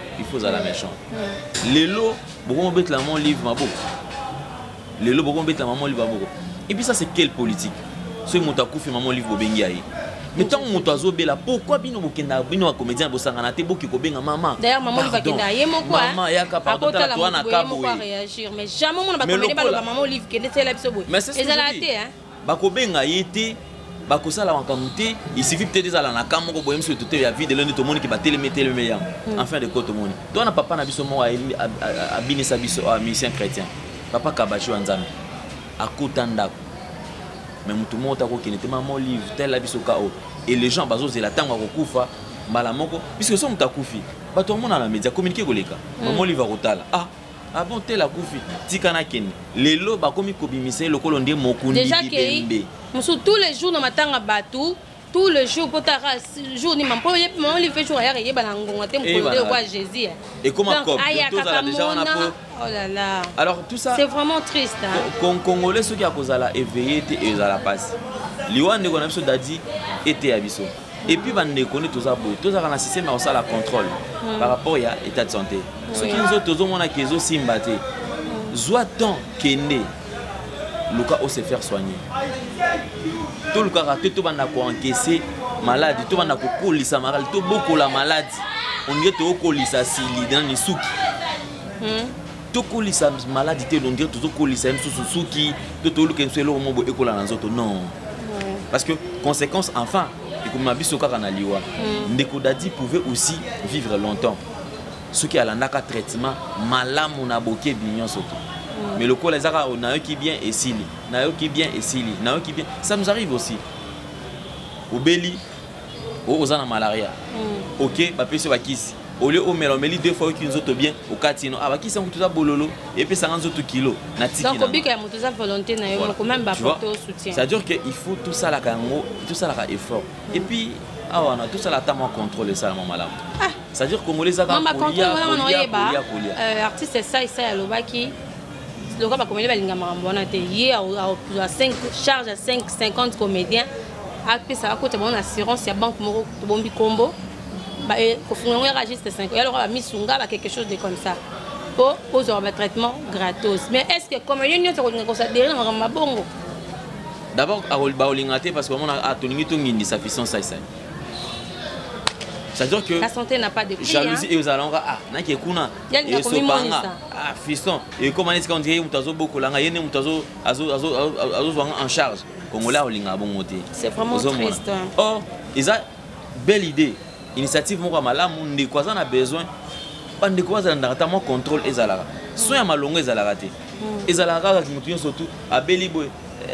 il faut aller méchant. Les lots, beaucoup de bêtes la mon livre ma beaucoup. Les lots, beaucoup de bêtes la maman livre ma beaucoup. Et puis ça c'est quelle politique? Ce motakou fait maman livre bengi aïe. Mais tant que motazo bela, pourquoi bino bokenda bino a comédien bosangana te boki ko benga maman? D'ailleurs maman livre kenda yé mon quoi. Maman ya ka pardon ta toi na ka boy. Réagir mais jamais mon ba comédien ba maman livre kenda c'est la biso boy. Mais c'est ça. Ezalate hein. Ba ko benga yete ba ko sala wankamuté, il suffit peut-être ezala na ka moko boyem sur tout ya vie de l'un to moni ki ba télémé télémé ya. En fin de compte moni. Toi na papa na biso mo a binisa biso a mission chrétien. Papa kabacho nzambe. Akutanda. Mais tout le monde a dit que maman livre tel la biso kao et les gens bazo c'est la tango kokufa mbala moko puisque so muta kufi ba tout le monde na média communiquer koleka maman livre rotala ah ah bon tel la kufi tikana ken lelo ba komi kobimise lokolo ndie mokundi bibembe musu tous les jours na matanga batu tous les jours pour ta jour ni maman maman livre fait jour ya yeba na ngonga te mukolo kwa Jésus et comment comme tous ala déjà on a peu. Oh là là. Alors tout ça c'est vraiment triste hein. Congolais ceux qui a causé la éveillé et ils à la passe. Liwan ne connaît pas dadi était abisso. Et puis ban ne connaît tout ça beau. Tout ça dans le système mais on ça la contrôle par rapport à état de santé. Ceux qui nous autres on a kezo simbaté. Zoaton kende Luka o se faire soigner. Tout le cas raté tout bana ko encaisser maladie, tout bana ko kolisa malade, tout beaucoup la maladie. On y to kolisa sili dans les souki. Tout kolisa maladie te on dit tout kolisa susuki, tout tout le que c'est le moment bo ekola na nzoto non. Parce que conséquence enfin, et comme ma biso kaka na liwa, ndeko dadi pouvait aussi vivre longtemps. Ceux qui a la naka traitement malam on a boké bignon surtout. Mais le col les ara on a qui bien et sili, na yo qui bien et sili, na yo qui bien, ça nous arrive aussi. Au beli, au ozana malaria. OK, ba pese ba kisi. Au lieu au melomeli deux fois qui nous autres bien au katino ah ba kisi on tout ça bololo et puis ça rend autres kilos na tiki. Donc obi ka moto ça volonté na yo quand même ba porter au soutien. C'est à dire que il faut tout ça la kango, tout ça la effort. Et puis ah on a tout ça la tamo contrôler ça mon malam. C'est à dire congolais ça quand euh artiste c'est ça et ça lobaki le gars ba comédien ba linga marambona te hier à cinq charge à cinq cinquante comédiens après ça à côté mon assurance ya banque moko to bombi combo ba e ko funga ya registre cinq ya le gars ba misunga ba quelque chose de comme ça pour poser un traitement gratos mais est-ce que comédien nyo to ko ça derrière na mabongo d'abord à ba olingate parce que on a toningi to ngindi ça fait ça ça. C'est-à-dire que la santé n'a pas de prix. Jalousie et aux allons ah na qui kuna et sopanga ah fiston et comment est-ce qu'on dit mutazo beaucoup là yene mutazo azo azo azo en charge congolais olinga bon moté. C'est vraiment triste. Oh, ils ont belle idée. Initiative moko malamu ndeko za na besoin pas ndeko za ndata mo contrôle ezalaka. So ya malongo ezalaka te. Ezalaka ki mutu surtout abeli boy.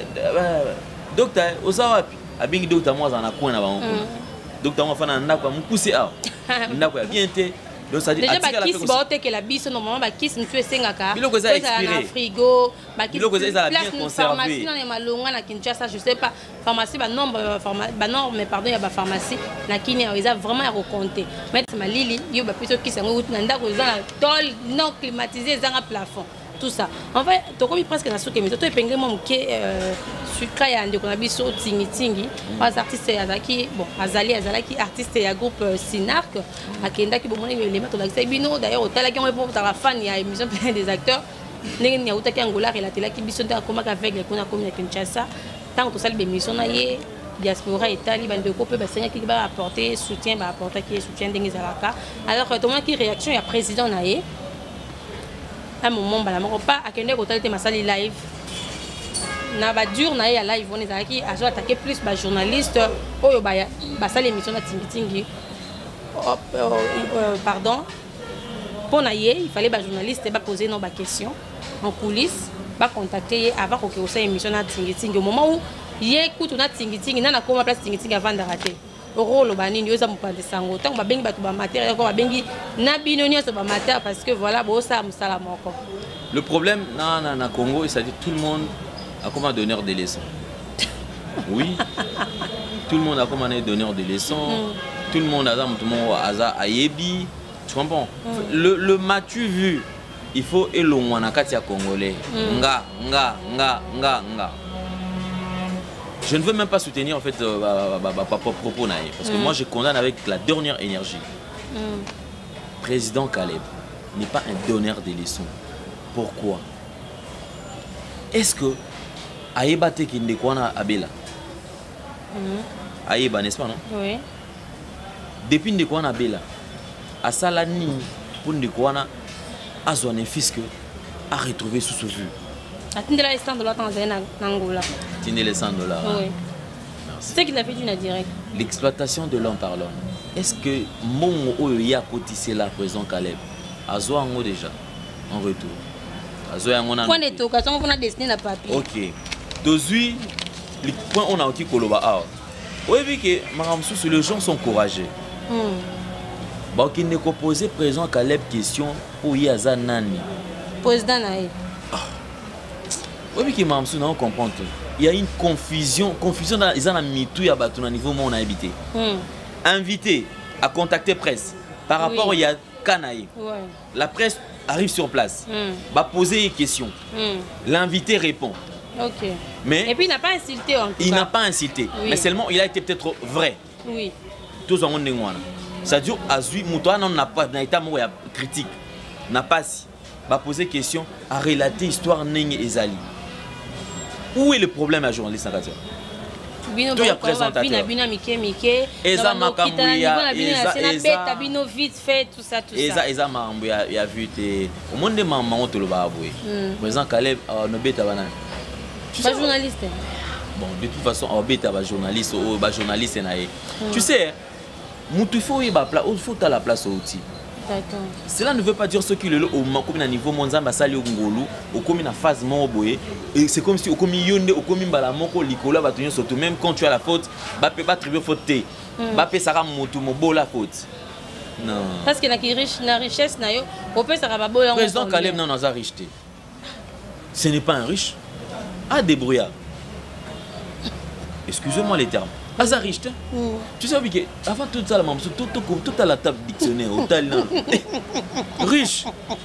Docteur osawapi abingi docteur moi za na kwa na bango. Docteur Mafana ndako mukuse awa ndako ya bien te donc ça dit déjà ba kiss ba ote que la biso normalement ba kiss mutu esengaka biloko za expiré frigo ba kiss biloko za bien conservé pharmacie na malonga na Kinshasa je sais pas pharmacie ba nombre ba norme pardon ya ba pharmacie na kini eza vraiment à recompter mais malili yo ba plutôt kiss ngo na ndako za na tol non climatisé ezanga plafond tout ça en fait to comme presque na soke mais to epengé mo muke suka ya ndeko na biso tingi tingi pas artiste azaki bon azali azalaki artiste ya groupe Sinark akenda ki bomoni élément to la bino d'ailleurs otala ki on pour ta fan ya émission plein des acteurs ndenge ni utaki angola relatela ki biso ta komaka avec les kona comme na Kinshasa tant to sali émission na ye diaspora etali bande ko pe basenya ki ba apporter soutien ba apporter ki soutien ndenge zalaka alors to mona ki réaction ya président na ye à un moment bala moko pas akende ko tali te masali live na ba dur na ya live on ezaki azo attaquer plus ba journaliste oyo ba ba sali émission na tingi tingi pardon pour na ye il fallait ba journaliste ba poser non ba question en coulisses ba contacter avant ko ke émission na tingi tingi au moment où ye kutu na tingi tingi na na koma place tingi tingi avant de rater rôle banini yoza mupande sango tant ba bengi ba to ba matériel ko ba bengi na bino nyoso ba matériel parce que voilà bo ça musala moko. Le problème na na na Congo c'est à dire tout le monde a comme un donneur de leçons. Oui. Tout le monde a comme un donneur de leçons. Mm. Tout le monde a tout le monde a ayebi. Tu comprends? Mm. Le le m'as-tu vu? Il faut elongwa na kati ya congolais. Mm. Nga nga nga nga nga. Je ne veux même pas soutenir en fait euh, bah, bah, bah, bah, propos naïf parce que mm. moi je condamne avec la dernière énergie. Mm. président Caleb n'est pas un donneur de leçons. Pourquoi? Est-ce que Aïba te qui ndekwana Abela? Aïba, n'est-ce pas, non? Oui. Depuis ndekwana Abela, à Salani, pour ndekwana, à son fils que a retrouvé sous ce vue. Attendez la cent dollars dans Angola. Attendez les cent dollars. Oui. Merci. C'est qu'il a fait d'une direct. L'exploitation de l'homme par l'homme. Est-ce que mon oya cotissé la président Caleb a zoango déjà en retour? A zoango na. Point de occasion on a dessiné la papier. OK. Dozui le point on a qui koloba ah. Oui vu que maramsou les gens sont courageux. Hmm. Bah qui ne poser président Caleb question pour yaza nani. Président naïf. Oui que maramsou on comprend tout. Il y a une confusion, confusion dans ils ont mis tout à battre au niveau où on a habité. Hmm. Invité à contacter presse par rapport Oui. il y a Kanaï. Ouais. La presse arrive sur place, Hmm. va poser une question. Hmm. L'invité répond. Ok. Mais Et puis il n'a pas insulté en tout il cas. n'a pas incité. Oui. Mais seulement il a été peut-être vrai. Oui. Tous en ont c'est-à-dire Azui Moutoua n'a pas n'a été moi critique. N'a pas si va poser question à relater l'histoire Neng et Zali. Où est le problème à journaliste en radio? Bino Tout y a boko, présentateur. bina bina mike mike. Eza Na bano makambo kita na ya- niveau na bino na eza- sena eza- beta bino vite fait tout ça tout Et ça. ça, et ça, il y a vu au monde des mamans, on te le va avouer. Président Caleb, on bête à banane. Pas journaliste. Bon, de toute façon, on bête à journaliste, ou journaliste, tu sais, il faut y à la place au outil. D'accord. Cela ne veut pas dire ce qu'il est au niveau mondial, au Ngolu, au comme une phase moboé. Et c'est comme si au comme yonde, au comme balamoko, likola, batonyo surtout même quand tu as la faute, bah peut pas trier faute, bah peut sara motu mobo la faute. Non. Parce que la riche, la richesse na yo, on peut ça va boire. Président Caleb n'a pas riche. Ce n'est pas un riche. Ah débrouillard. Excusez-moi les termes. Hasard riche. Tu sais que avant tout ça, tout, tout, tout, tout à la table dictionnaire, au talent. Riche.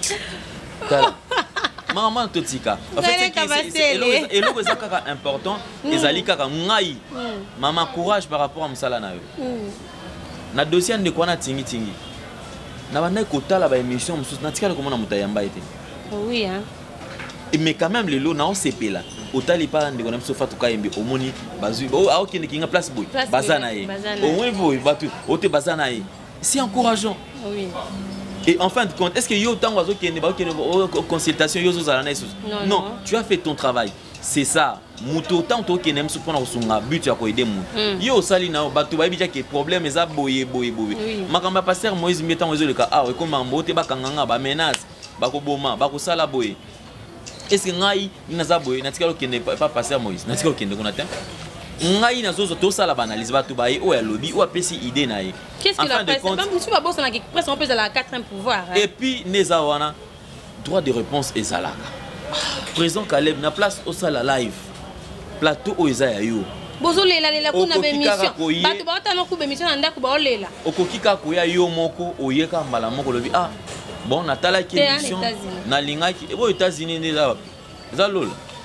Maman tout ça. En fait, c'est c'est important. Les alliés kaka ngai. Maman courage par rapport à msala na yo. Na dossier de quoi na tingi tingi. Na bana ko tala ba émission msusu na tikala comment na mutayamba été. Oui hein. Mais quand même les lots na on C P là. Otali pa ndeko na mso fatu kaembe omoni bazu o a okende kinga place boy bazana ye au moins boy batu ote bazana ye c'est encourageant. Oui. Et en fin de compte est-ce que yo tango azo kende ba kende consultation yo zo zala na esus non, non tu as fait ton travail c'est ça muto tant to kende mso pona kosunga but ya ko aider mu yo sali na batu ba bija ke problème eza boye boye boye makamba pasteur Moïse Mietango zo le ka ah ko mambo te ba kanganga ba menace ba ko boma ba ko sala boye. Est-ce que ngai nazaboye natikalo kende pas passer Moïse natikalo kende konata ngai nazozo to sala banalise ba to baye o ya lobby o apesi idée nae. Qu'est-ce que la presse même si ba boss na presse on peut la quatrième pouvoir. Et puis neza wana droit de réponse ezalaka. Président Caleb na place au sala live plateau o ezaya yo. Bozo lela lela kuna be mission. Bato ba tano ku be mission na ndako ba olela. Okokika ko ya yo moko oyeka mbala moko lobi ah bon natala qui émission na lingaki et aux États-Unis déjà ça lol.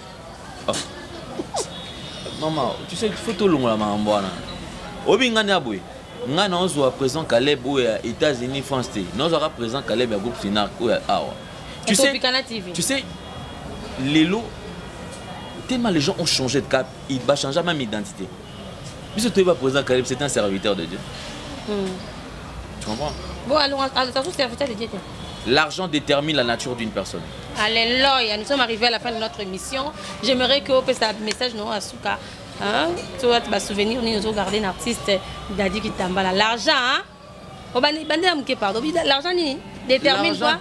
Maman tu sais il faut tout longa mambo wana obinga ni aboy nga na onzo président Caleb aux États-Unis France té nous aura président Caleb ya groupe Finac ou awa tu sais tu sais les lots tellement les gens ont changé de cap il va changer même identité puisque tu es président Caleb c'est un serviteur de Dieu. Tu comprends? Bon allons à la serviteur de Dieu. L'argent détermine la nature d'une personne. Alléluia, nous sommes arrivés à la fin de notre émission. J'aimerais que vous passiez un message non à Souka. Hein? Tu vas souvenir, nous avons gardé un artiste Dadi Kitambala. L'argent, hein? Pardon, l'argent détermine quoi?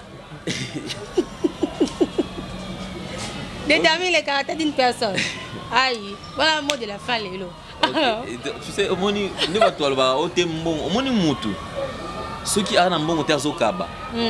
Détermine le caractère d'une personne. Aïe, voilà le mot de la fin, Lélo. Tu sais, au moni, ne va toi le au tembo, au moni mutu. Ceux qui ont un bon terre zokaba.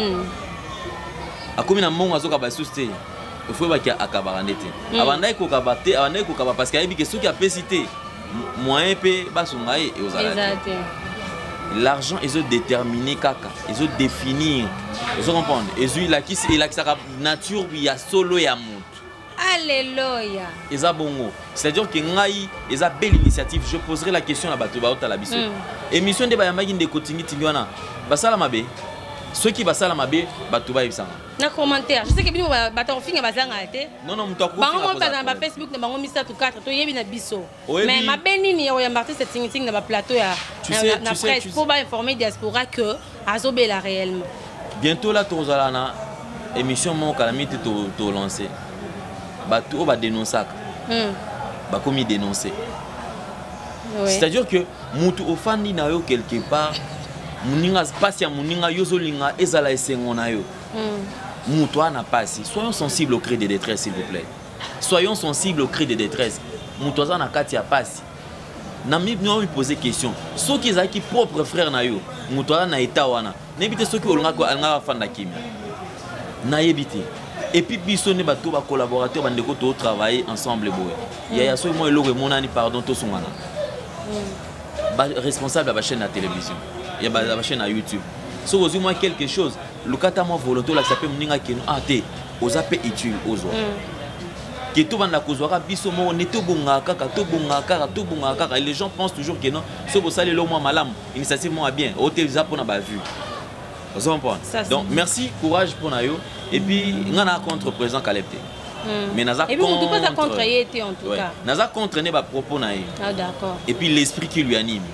A comme un bon azokaba susté. Il faut pas qu'il y ait akabarandete. Avant d'aller kokabate, avant d'aller kokaba parce qu'il y a des ceux qui a pécité. Moyen pe basungaye et aux alades. L'argent ils ont déterminé kaka, ils ont définir, ils ont comprendre. Ils ont la qui il a sa nature il y a solo et amour. Alléluia. Eza bongo. C'est-à-dire que ngai eza belle initiative. Je poserai la question à Bato Baota la biso. Émission de bayamagi de kotingi tingiwana. Basala mabe. ceux qui basala mabe batuba ibsanga na commentaire je sais que bino bato finga bazanga te non non muto bango mo pa na Facebook na bango misa to quatre to yebi na biso mais mabe nini ya marté cette ting na ba plateau ya na presse pour ba informer diaspora que azobela réellement bientôt là tozala na émission mon calamité to to lancer bato ba dénoncer ba komi dénoncer c'est-à-dire que mutu ofandi na yo quelque part muninga passe ya muninga yozolinga ezala esengo na yo mutu ana passe soyons sensibles au cri de détresse s'il vous plaît soyons sensibles au cri de détresse mutu aza na kati ya passe na mi no mi poser question soki ezaki propre frère na yo mutu aza na état wana nebite soki olunga ko alanga fanda kimia na yebite et puis biso ne bato ba collaborateurs bandeko to travailler ensemble boy ya ya so mo eloko monani pardon to sungana responsable de la chaîne de la télévision, il y a la chaîne à YouTube. Si vous avez quelque chose, le cas de volonté, là, ça peut me dire ah, t'es aux appels utiles aux autres. Que tout le monde a causé, biso mo neto bonga kaka, to bonga kaka, to bonga kaka. Les gens pensent toujours que non, si vous allez le moins malam, initiative moins bien. Au téléviseur pour n'a pas vu. Vous comprenez? Donc merci, courage pour nayo. Et puis on a contre président Kalepte. Mais naza et puis on ne peut pas contre été en tout cas. Naza contre ne ba propos naé. Ah d'accord. Et puis l'esprit qui lui anime.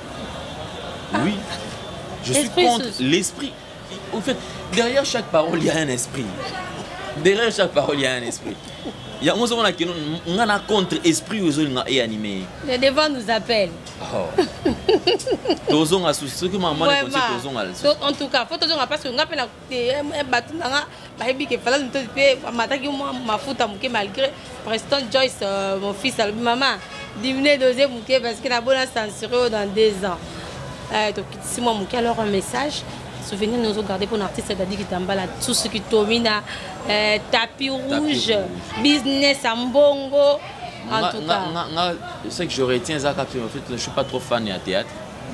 Oui. Je suis contre l'esprit. En fait, derrière chaque parole, il y a un esprit. Derrière chaque parole, il y a un esprit. Il y a un moment qui on a contre esprit aux autres et animé. Le devant nous appelle. Oh. Tozon a sous ce que maman a conseillé tozon a. En tout cas, faut tozon a parce que on appelle un bateau nanga, bah ebi que fallait nous te m'attaquer moi ma faute à mouké malgré Preston Joyce mon fils maman diminuer doser mouké parce que la bonne censuré dans deux ans. Euh donc si moi mouké alors un message souvenir nous regarder pour un artiste c'est-à-dire qui t'emballa tout ce qui domine euh, tapis rouge, business en bongo. En tout cas, ce que je retiens, en fait, je ne suis pas trop fan de théâtre.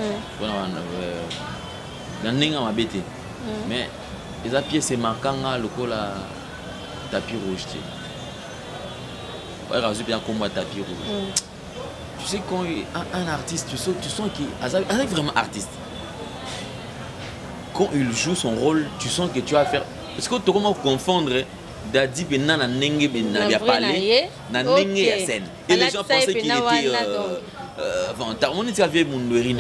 Mais les pièces c'est marquant le tapis rouge. Tu bien comme tapis rouge. Tu sais quand un artiste, tu sens, tu sens qu'il est vraiment artiste. Quand il joue son rôle, tu sens que tu vas faire. Parce que tu commences à confondre Dadi et Nana Nenge n'a pas parlé, Nana Nenge à scène. Et les gens pensaient qu'il était. Enfin, on était avec mon douérine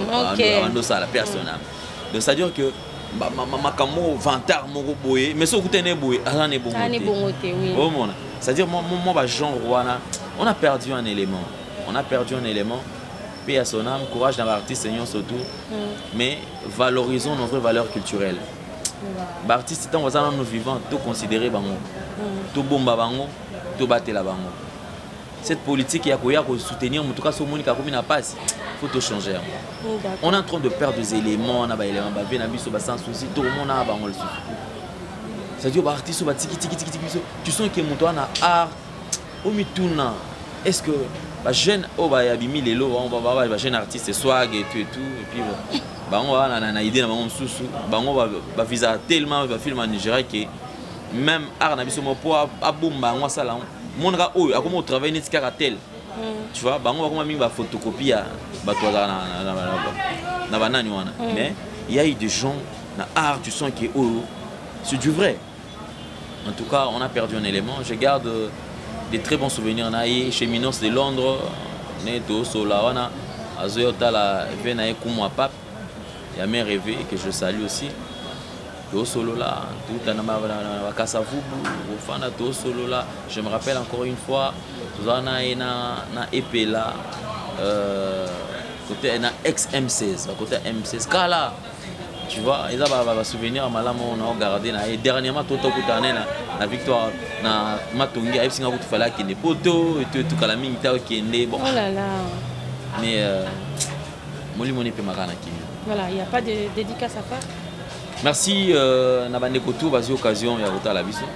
à la personne. Donc, c'est-à-dire que ma camo vantard mon boé, mais ce que tu es boé, ça n'est bon. C'est-à-dire, moi, Jean Rouana, on a perdu un élément. On a perdu un élément. Paix à son âme, courage dans l'artiste, Seigneur surtout, mm. mais valorisons nos vraies valeurs culturelles. Les artistes, c'est un nous vivants, tout considérer bango, tout bomba bango, tout battre la bango. Cette politique qui a pour soutenir, en tout cas, ce monde qui a commis la passe, il faut tout changer. Mm, on est en train de perdre des éléments, on a des éléments, on a sans souci, tout le monde a bango le souci. C'est-à-dire, les artistes, tu sens que mon toit a art, au mituna, est-ce que bah jeune oh bah yabimi les lots on va voir bah jeune artiste swag et tout et tout et puis bon bah on va na na idée na bango sous bah on va bah visa tellement va film en Nigeria que même art na biso mo po abomba ngwa sala mon ga oh a comment travailler net caractère tu vois bah on va comment mi ba photocopie ba toi na na na banani wana mais il y a eu des gens na art tu sens que oh c'est du vrai. En tout cas on a perdu un élément. Je garde des très bons souvenirs naïe chez Minos de Londres neto solawana azoyota la venaye kumwa pap ya mère rêvé que je salue aussi to solo là tout na bakasa vubu ofana to solo là je me rappelle encore une fois tozana na na epela euh côté na ex M seize côté M seize kala tu vois ils ont souvenir malamu on a regardé et dernièrement tout au kutane na la victoire na matongi a singa kutu fala ki ne poto et tout tout kala mingi ta okende bon oh là là mais euh moli moni pe makana ki voilà il y a pas de dédicace à faire. Merci euh na bande ko tout basi occasion ya kota la biso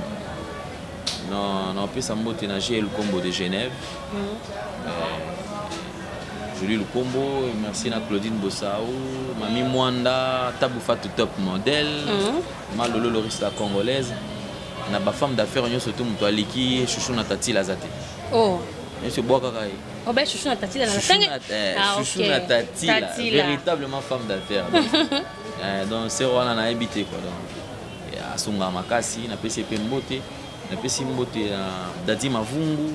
non non pe sambote na G L combo de Genève. Julie le combo, merci à Claudine Bossao, Mami Mwanda, Taboufa top modèle, mm-hmm. Malolo Lorista congolaise, na ba femme d'affaires on surtout muto aliki chouchou na tati lazate. Oh. Monsieur Boakakai. Oh ben chouchou na tati là. Chouchou na tati là, véritablement femme d'affaires. Donc c'est Rwanda na habité quoi donc. À Songa Makasi, na pesi pe mbote, na pesi mbote Dadi Mavungu.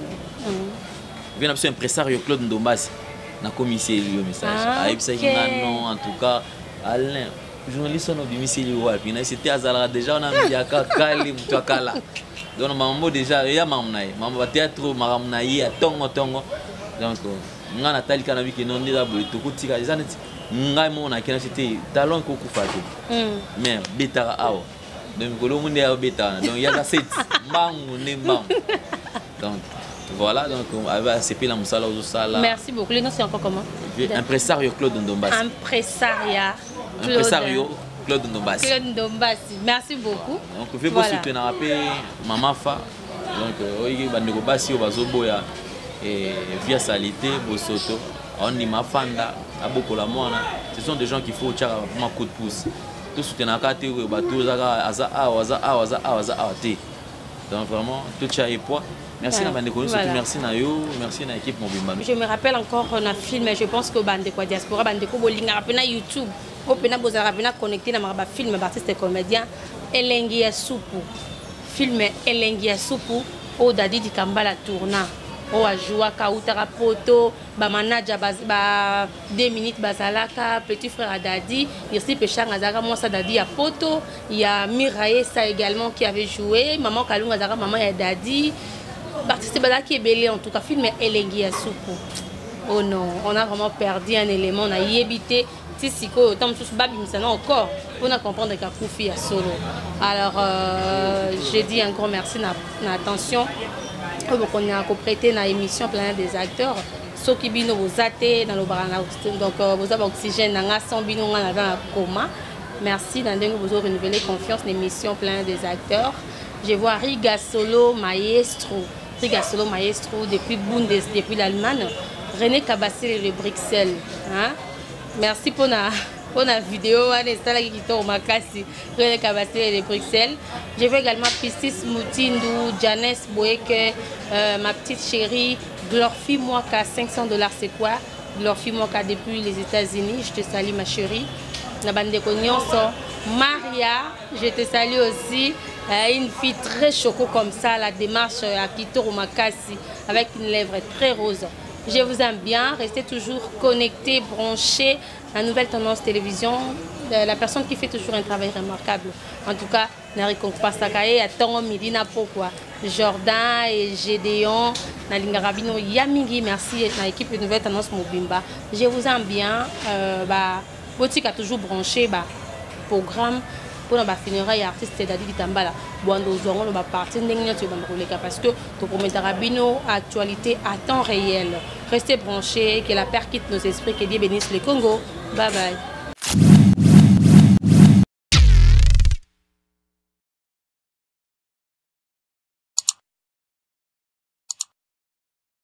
Bien absolument impresario Claude Ndombasi na commissaire le message. Aïbsa kinga non en tout cas Alain journaliste on obimisi li wapi na c'était azala déjà on a mis aka kali mtu akala. Donc mambo déjà ya mamnaye, mambo théâtre maramnaye ya tongo tongo. Donc nga Nathalie kana biki non ndila boy tukutika ezana ngai mo na kina c'était talon ko kufate. Mais betara awa. Donc kolo munde ya betana. Donc ya ka set mbangu ne mbangu. Donc voilà, donc c'est puis la moussala aux sala. Merci beaucoup. Les noms c'est encore comment? Impresario Claude Ndombasi. Impresaria Claude. Impresario Claude Ndombasi. Claude Ndombasi. Merci beaucoup. Donc vous pouvez voilà. Soutenir un peu Maman Fa. Donc oui, bandeko basi bazoboya et via salité bosoto. On dit ma fanda aboko la mwana. Ce sont des gens qu'il faut tirer un coup de pouce. Tout soutenir un kate bateau zaga aza a waza a waza a waza a te. Donc vraiment tout tient et poids. Merci à Bandeko, voilà. Merci à yo, merci à l'équipe Mobimba. Je me rappelle encore un film, je pense que Bandeko Diaspora, Bandeko Bolinga, rapena YouTube, Opena Bozara, rapena connecté dans ma film, artiste et comédien, Elengi Asupu. Film Elengi Asupu, au Dadi di Kambala tourna. O Ajoua Kautara Poto, Bamanaja ba deux minutes Bazalaka, petit frère à Dadi, Irsi Péchang Azara, moi ça Dadi à Poto, il y a Mirae ça également qui avait joué, Maman Kalung Azara, Maman et Dadi. L'artiste qui est belé en tout cas, film Elengi Asupu. Oh non, on a vraiment perdu un élément, on a y évité. Tisiko, tant que babi maintenant encore, pour comprendre qu'à Koufi à solo. Alors, euh, j'ai dit un grand merci d'attention. On a prêté dans l'émission plein des acteurs. Ceux qui bino vous athées dans le barana, donc vous avez oxygène dans la sang bino dans le coma. Merci d'en vous renouveler confiance dans l'émission plein des acteurs. Je vois Riga Solo Maestro. Riga Solo Maestro depuis Bundes, depuis l'Allemagne. René Kabassel de Bruxelles. Hein? Merci pour la, pour la vidéo. René Kabassel de Bruxelles. Je veux également Pistis Moutindou, Janice Boeke, euh, ma petite chérie, Glorfie Mwaka, cinq cents dollars c'est quoi? Glorfie Mwaka depuis les États-Unis. Je te salue ma chérie. La bande de Cognonson. Maria, je te salue aussi. Euh, une fille très choco comme ça, la démarche à Kitoro Makasi, avec une lèvre très rose. Je vous aime bien, restez toujours connectés, branchés. La nouvelle tendance télévision, euh, la personne qui fait toujours un travail remarquable. En tout cas, Nariko Pasakaye, Atongo Medina pourquoi Jordan et Gédéon, Nalinga Rabino, Yamingi, merci à l'équipe de Nouvelle Tendance Mobimba. Je vous aime bien. Euh, bah, Boutique a toujours branché bah, programme. Pour la funéraille artiste Dadi Kitambala, Boando Zongo va partir parce que tu promets Rabino actualité à temps réel. Restez branchés, que la paix quitte nos esprits, que Dieu bénisse le Congo. Bye bye.